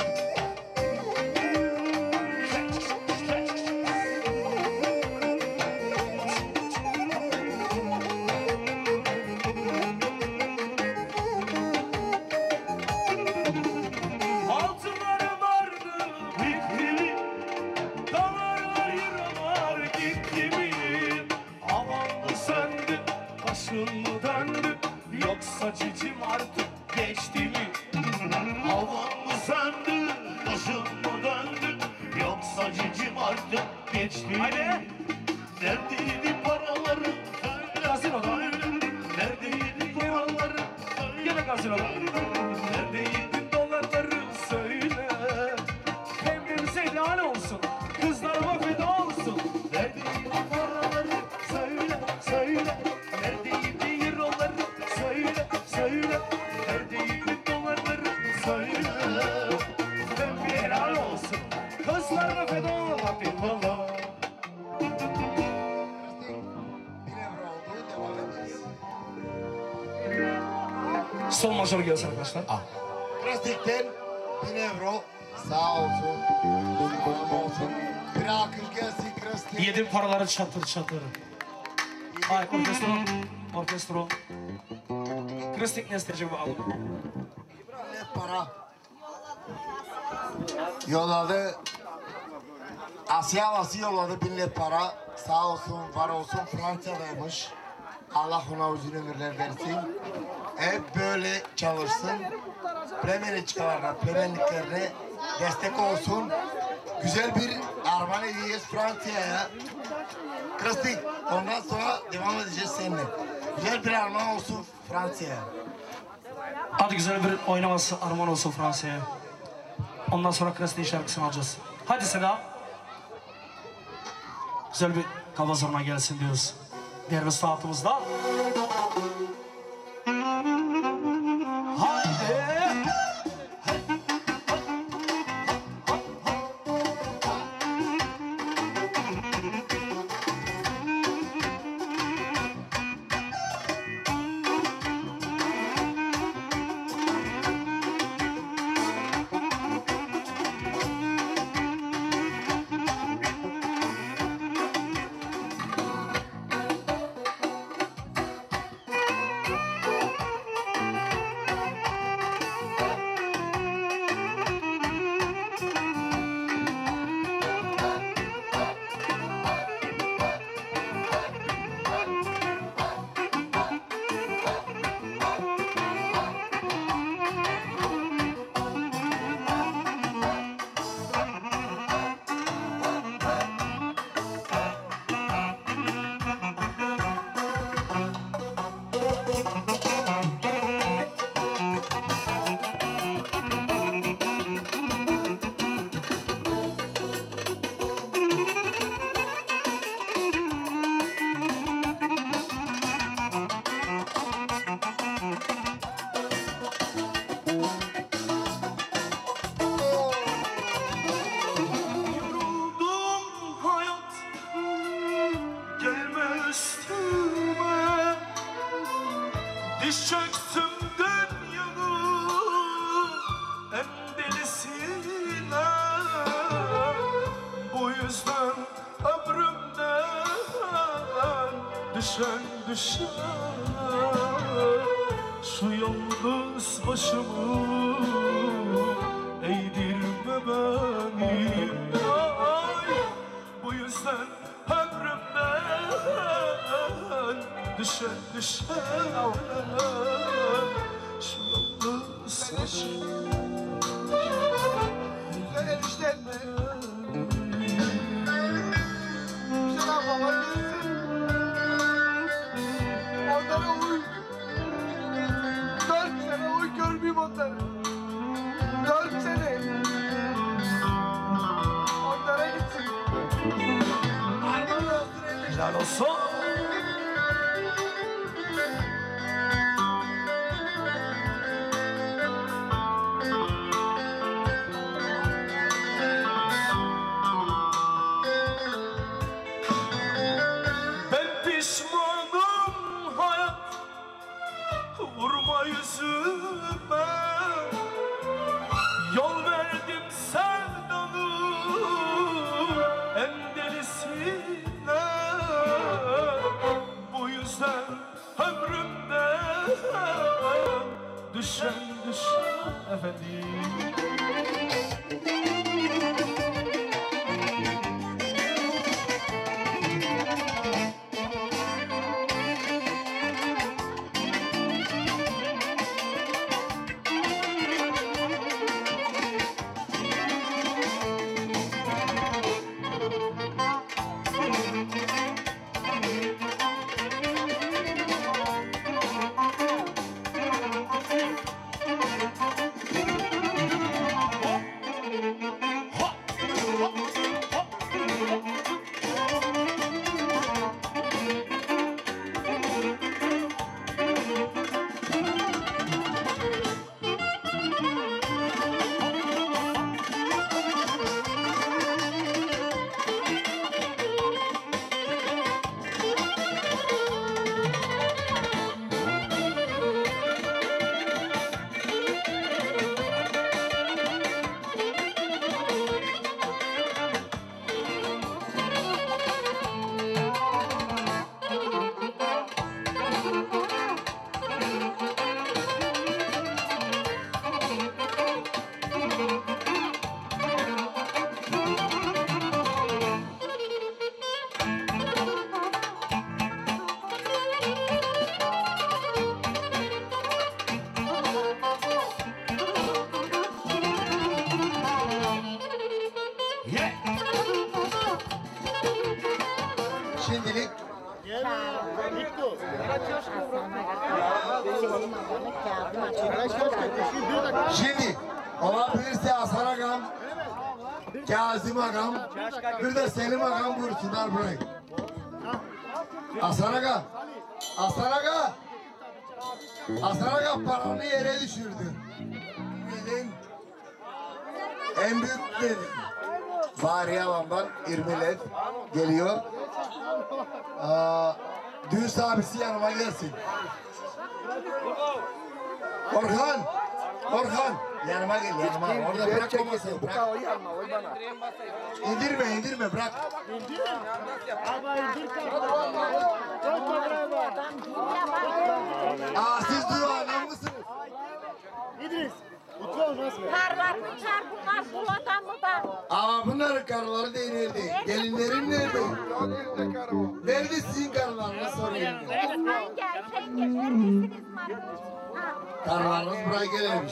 Altınları vardı, bitti mi? Dolarlar, eurolar gitti mi? Havan mı söndü, başın mı döndü? Yoksa cicim artık geçti mi? Havan mı söndü, başın mı döndü? Yoksa cicim artık geçti mi? Hadi. Neredeydi paraları? Söyle. Gazinoda. Neredeydi dolarları? Söyle. Gene gazinoda. Neredeydi dolarları? Söyle. Pembemize helal olsun. Kızlarıma feda olsun. Neredeydi paraları? Söyle, söyle. Neredeydi euroları? Söyle, söyle. Neredeydi dolarları? Söyle. Pembe helal olsun. Kızlarıma feda olsun. Valla. Krastik 1 euro oldu. Devam edeceğiz. Sol majör gelsin arkadaşlar. Krastik'ten 1000 euro. Sağ olsun. Sağlam olsun. Bir alkış gelsin Krastik. Yedim paraları çatır çatır. Ay orkestro. Orkestro. Kristik ne isteyecek bu albüm? Ne para? Yolladı. Asya havası yolladı 1000 lira para. Sağ olsun, var olsun Fransa'daymış. Allah ona uzun ömürler versin. Hep böyle çalışsın. Premier çıkarlarına, Premierliklerine destek olsun. Güzel bir armağan edeceğiz Fransa'ya. Krastik, ondan sonra devam edeceğiz seninle. Güzel bir armağan olsun Fransa'ya. Hadi güzel bir oynaması armağan olsun Fransa'ya. Ondan sonra Kristik şarkısını alacağız. Hadi Seda. Güzel bir kafa zoruna gelsin diyoruz. Diğer bir saatimizde. Haydi. Diş çöktüm dünyanın en delisine. Bu yüzden düşen düşen şu yalnız başımı eğdirme beni. Ay, bu yüzden ömrümden düşen düşen şu yalnız başımı Güzel enişten mi? Güzel baba gelsin. Onlara uy. 4 sene uy görmeyeyim onları. 4 sene. Onlara gitsin. Hayırlı olsun enişte. helal olsun. Ben pişmanım hayat, vurma yüzüme. Yol verdim sevdanın en delisine. Bu yüzden ömrümden düşen efendim. Şimdilik Şimdi olabilirse Hasan Agam, Kazım Agam, bir de Selim Agam buyursunlar burayı. Hasan Aga, Hasan Aga, Hasan Aga paranı yere düşürdü. Benim en büyük benim. Fahriye Hanım'dan İrmilet geliyor. Düğün abisi yanıma gelsin. Orhan, Orhan yanıma gel yanıma. Orada bırakmamasın. Bırak. İndirme bırak. Siz duvarlar mısınız? İdris, mutlu olmaz mı? Karlar uçar bunlar bulatan mı da? Ama bunların karıları değil nerede? Gelinlerin nerede? Nerede sizin karılarınız soruyorum. Sen gel, sen gel. Neredesiniz Markus? Ha. Karılarınız buraya gelirmiş.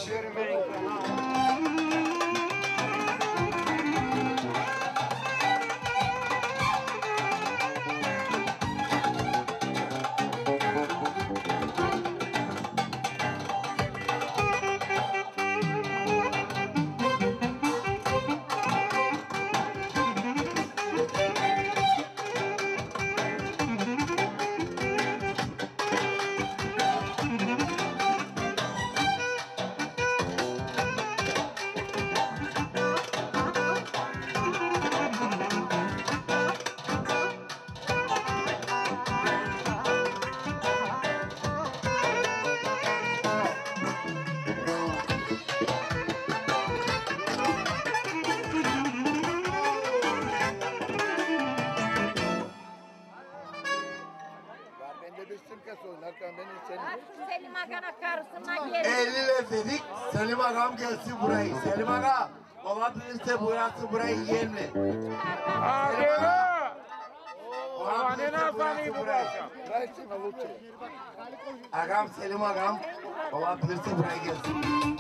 Selim Agan'a karısına gelin. 50 lira dedik. Selim Agam gelsin burayı. Selim Aga. Olabilirse burası burayı yiyelim mi? Olabilirse burası burayı. Agam Selim Agam. Olabilirse buraya gelsin.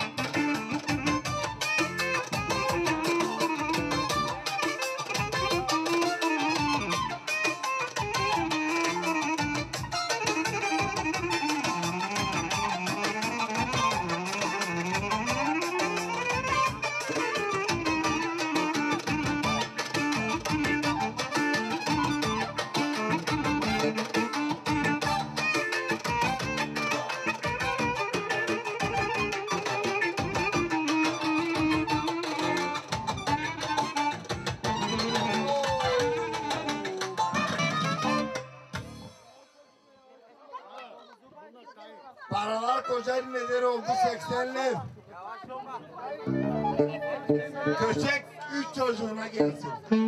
Paralar Kocaeli nedeni oldu 80'ler. Köçek 3 çocuğuna gelsin.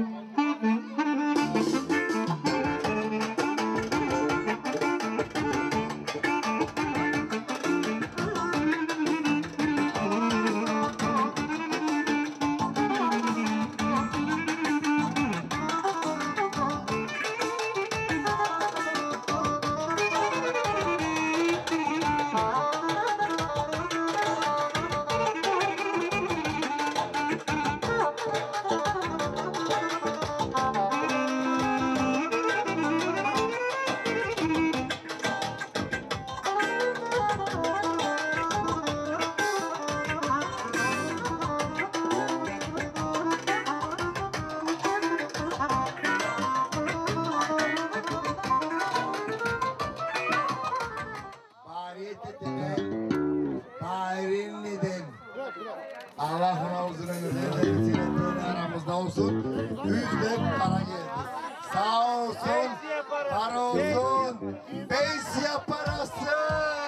Allah ona uzun ömürler versin. Böyle aramızda olsun. Büyükler para geldi. Sağ olsun. Para olsun. Beysiye parası.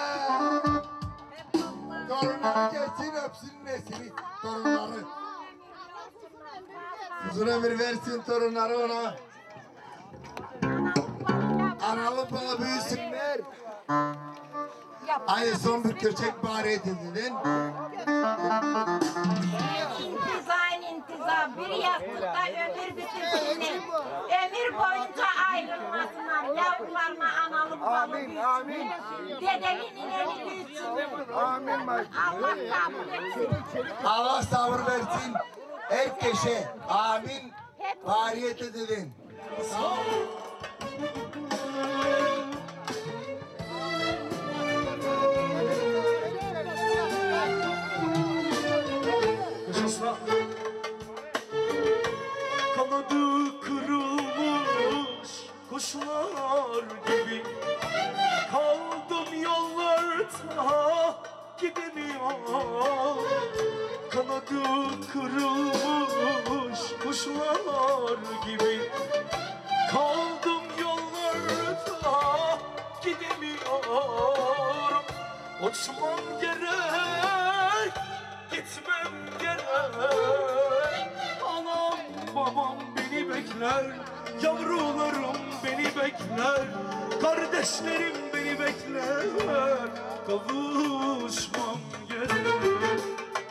Torunları gelsin öpsün nesini. Torunları. Uzun ömür versin torunları ona. Analı bala büyüsünler. Ay son bir köçek bari edildiler. İntiza bir yastıkta ömür bitirsinler. Ömür boyunca ayrılmasınlar. Yavrularına analı babalı büyüsün. Dedenin ineni büyüsün. Allah kabul etsin. Allah sabır versin. Herkese amin. Bariyet edilin. Sağ olun. Kanadı kırılmış kuşlar gibi kaldım yollarda gidemiyorum. Kanadı kırılmış kuşlar gibi kaldım yollarda gidemiyorum. Uçmam gerek, gitmem gerek. Anam babam beni bekler, yavrularım beni bekler, kardeşlerim beni bekler, kavuşmam gerek.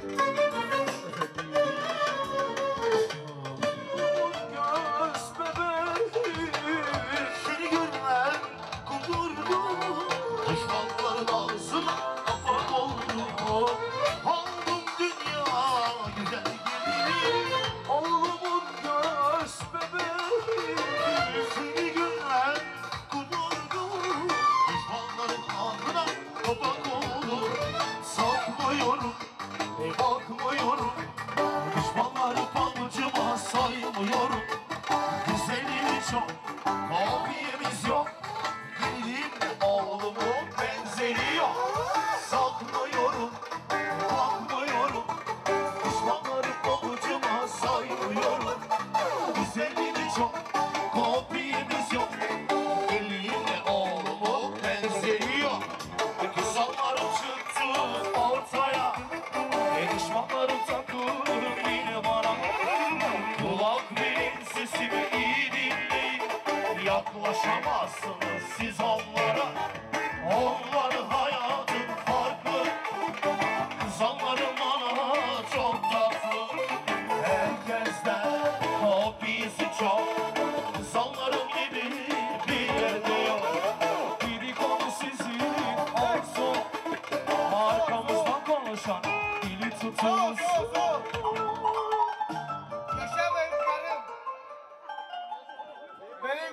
Göz bebeğim, seni görmem kudurdu, düşmanların ağzına kapak oldu. Aldım dünya güzel gelini, oğlumun göz bebeği. Seni görmem kudurdu, düşmanların ağzına kapak oldu. Sakmıyorum, bakmıyorum, düşmanları pabucuma saymıyorum. Güzelimi çok, maviyemiz yok, gelin oğlumun benzeri yok. Sakmıyorum, bakmıyorum, düşmanları pabucuma saymıyorum. Güzelimi çok, kopyemiz yok, elimle oğlumun benzeri yok. Kızanlarım çıktı ortaya, düşmanlarım takıldı yine bana. Kulak verin, sesimi iyi dinleyin, yaklaşamazsınız siz onlara. Onları hayal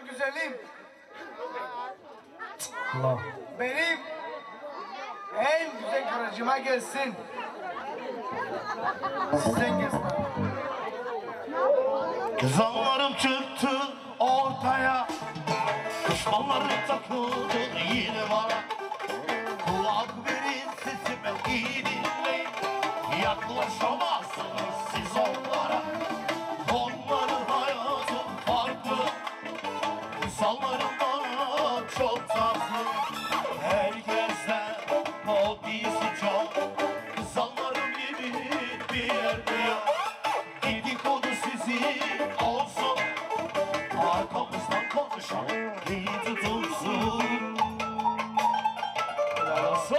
çok güzelim. Allah. Benim en güzel garajıma gelsin. Sizden gelsin. Kızanlarım çıktı ortaya, düşmanlarım takıldı yine bana. Kulak verin sesime, iyi dinleyin, yaklaşamazsınız siz onlara. Onların hayatı farklı, insanların bana çok tatlı. Herkesten hobisi çok, insanların gibi bir yerde yok. Dedikodu sizin olsun, arkamızdan konuşan iyi tutulsun. Helal olsun.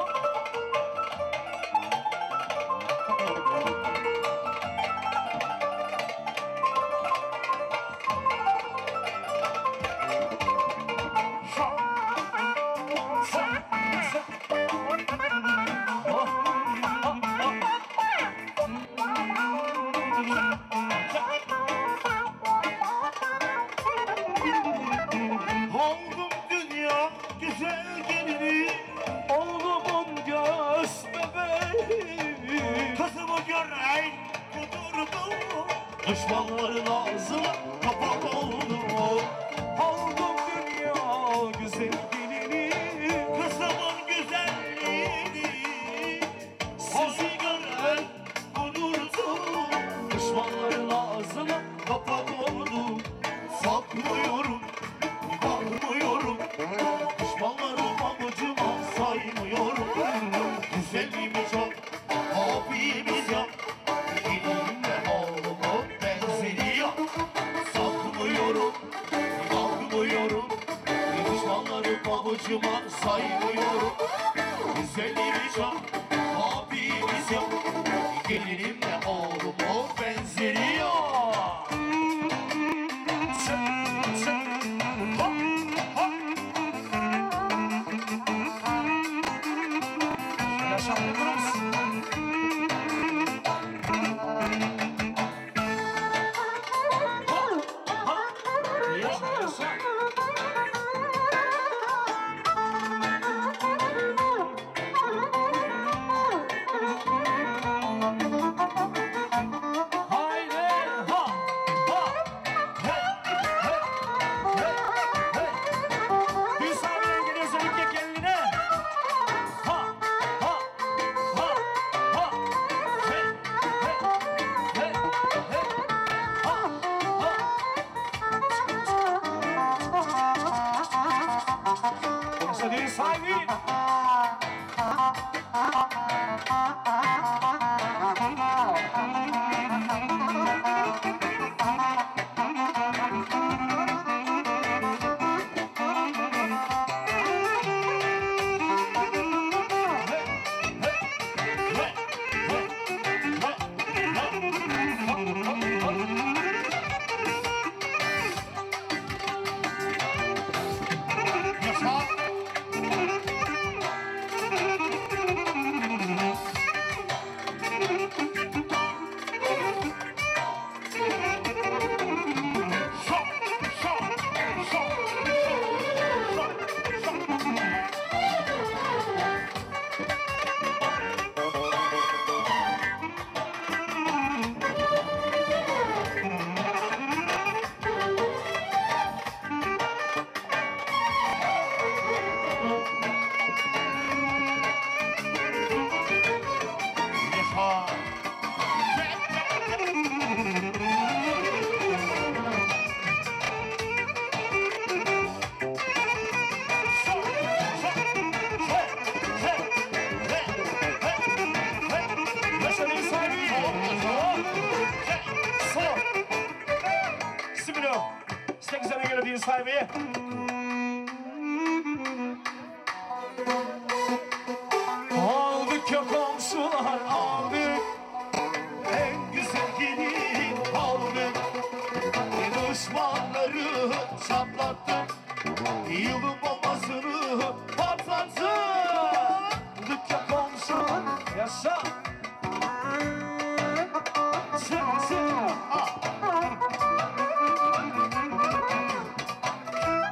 Oldum dünya güzel gelini, oğlumun göz bebeği. Kızımı gören kudurdu, düşmanların ağzına kapak oldu. Oldum dünya güzel gelini, kızımın güzelliğini. Sizi gören kudurdu, düşmanların ağzına kapak oldu. Saklıyorum, bakmıyorum, düşmanlarım amacıma saymıyorum. Güzelliğimi çok, hobimiz yok, gelinimle oğlumun benzeri yok. Saklıyorum, bakmıyorum, düşmanlarım amacıma saymıyorum. Güzelliğimi çok, hobimiz yok, gelinimle oğlumun benzeri yok. Düğün sahibi. Düğün sahibi. Aldık ya komşular aldık, en güzel gelin aldık. Düşmanları çatlattık, yılın bombasını patlattık. Aldık ya komşular, yaşa. Çık çık.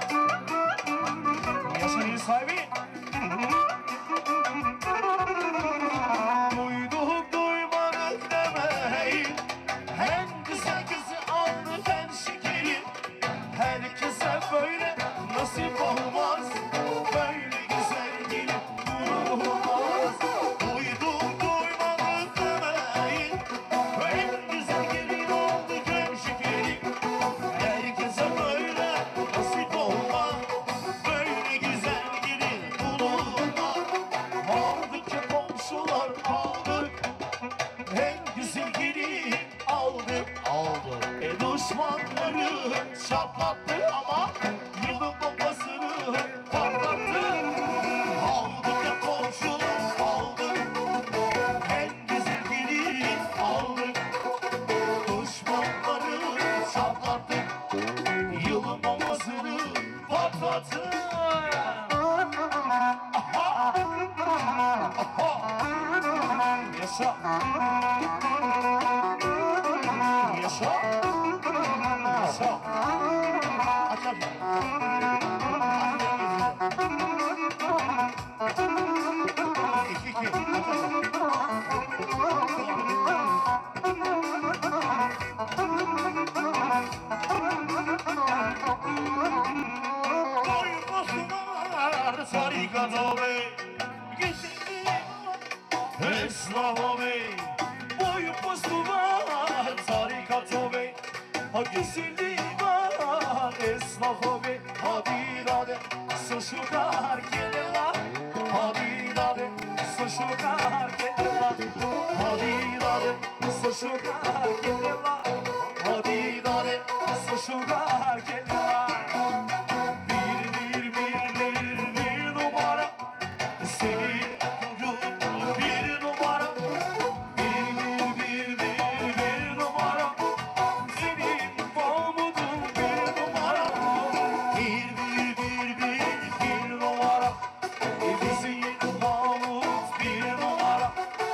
çatlattı ama yılın bombasını patlattı. Aldık ya komşuluk aldık, en güzel gelin aldık. Düşmanları çatlattık, yılın bombasını patlattık. Yaşa. Yaşa. Yaşa. Aç aç. İki iki. Boy boşlar sarıkadove. Slavovi, boju postuvar, cari katovi, a gisili var, Slavovi, hadi dade, sušukar gelela, hadi dade, sušukar gelela, hadi dade, sušukar gelela, hadi dade, sušukar gelela. Bir numara, seni bir numara, bir numara, senin Mahmud'un bir numara, bir numara, bizim Mahmud bir numara,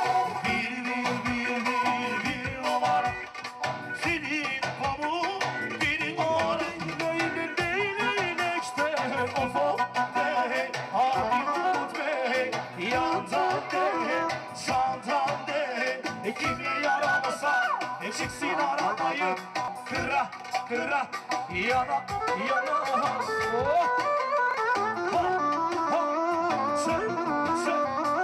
bir numara, senin Mahmud bir numara. Leylekte ofo de, Hollywood be, yandan de, şandan de, kimi yaramasa çıksın aramayı, kıra kıra yana yana. Oh! Ha, ha, sen, sen.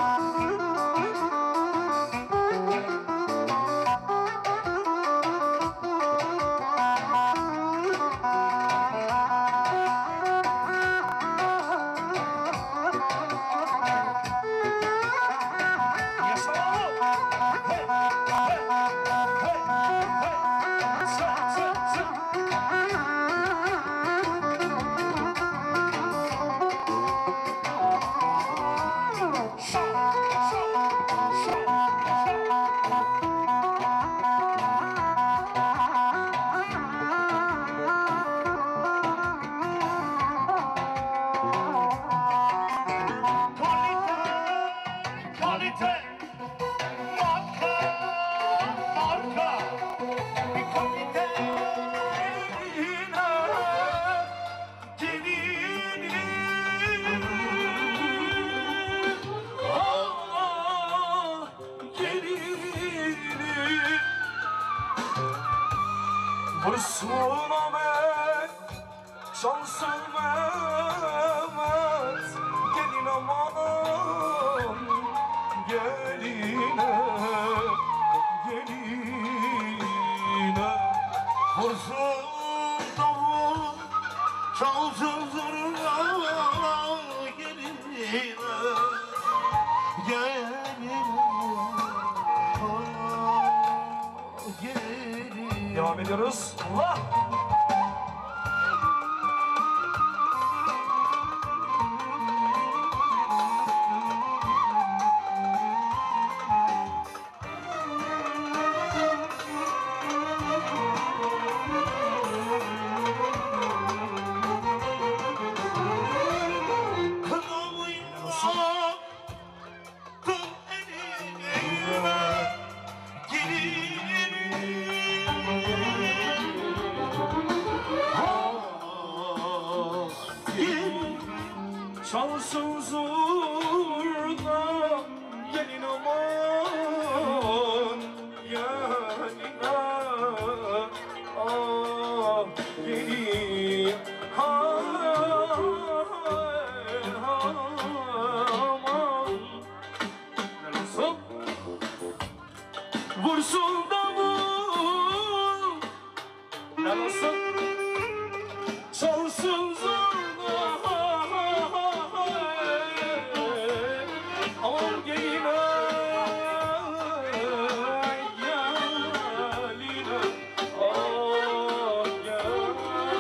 Kalite, marka, marka, bir kalite gelin, ah, gelin. Vursun Ahmet, çalsın Mehmet, gelin aman, geline, geline. Vursun davul, çalsın zurna, geline, geline, geline. Devam ediyoruz. Allah! Çalsın zurna, gelin aman, yanına, ah, gelin, aman. Neresi? Vursun davul, neresi? Çalsın zurna, aman geline, geline, ah, geline.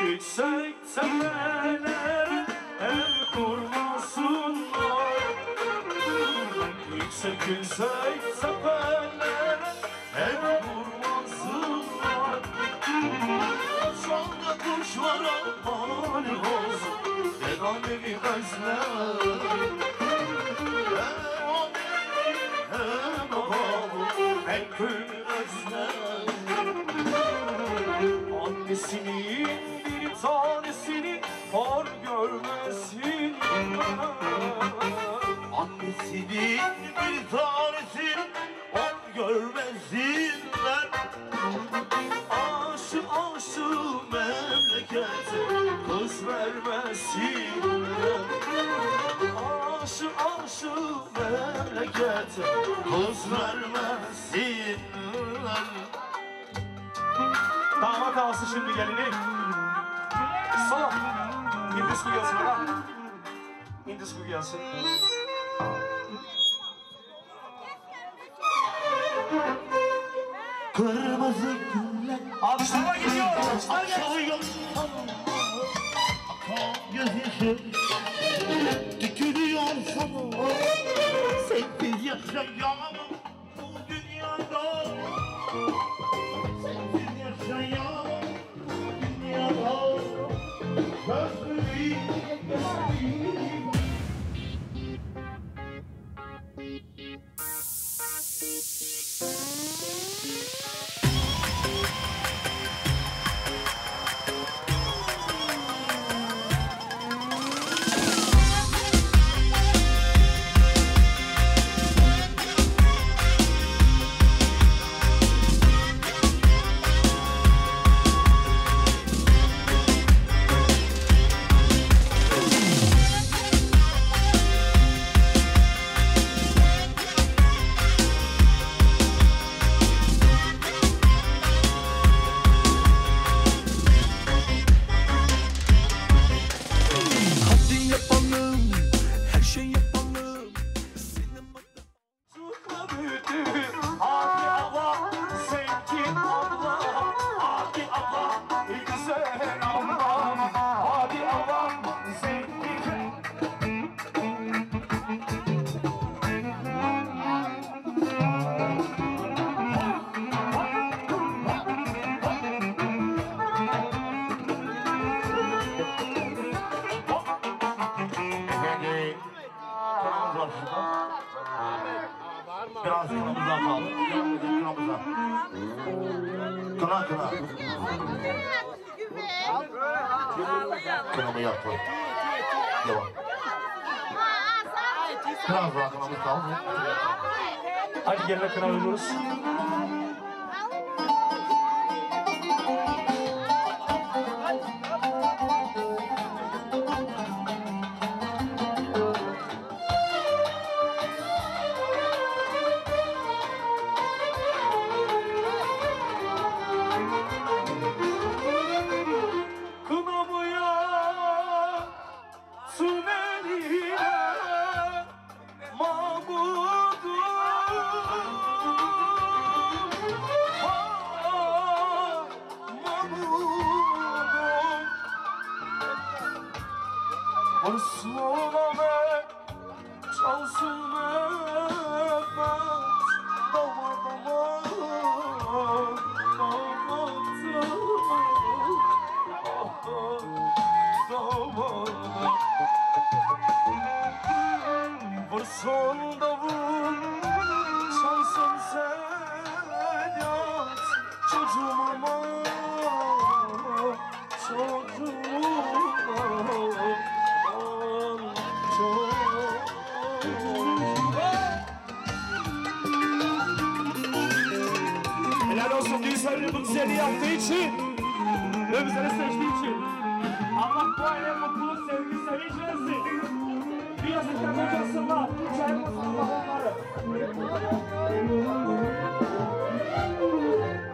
yüksek tepelere ev kurmasınlar. Yüksek yüksek tepelere ev kurmasınlar. Sonda kuşlara mani olsun, vegan evi özler. Hem babamı hem köyünü özler. Annesinin bir tanesini hor görmesinler. Annesinin bir tanesini on görmesinler. Aşı aşı memlekete kız vermesinler. Aşı aşı memlekete Kız vermesinler. damat alsın şimdi gelini. Sağ. İndisku gelsin ona. İndisku gelsin. Kırmızı güller Alkışlama gidiyor. Alkışlar gelsin. açılıyor. Akan gözyaşı dökülüyor sana. Sensiz yaşayamam bu dünyada. Sensiz yaşayamam bu dünyada. Gözlerim, gözlerim. Hadi yapalım, her şey yapalım. Sıkla büyüdü, hadi Allah, sevgin Allah. Hadi Allah, güzel Allah. Hadi Allah, sevgin. Efendim, kanalımız var şurada. Biraz kanalımıza atalım. Kanalımıza. Kına. Kınamı yaptı. Devam. Biraz daha kınamız kaldı. Hadi geline kına veriyoruz. Kınamaya süneline Mahmud'um. Mahmud'um. Varsın ve çalsın Mehmet. Damar damar vursun davul, çalsın senyat, çocuğuma, helal olsun Gülser'in bu güzelliği yaptığı için ve bizleri seçtiği için. Allah bu aile mutluluk, sevgi, sevinç versin. Bir yastıkta kocasınlar, çayımız Allah onları.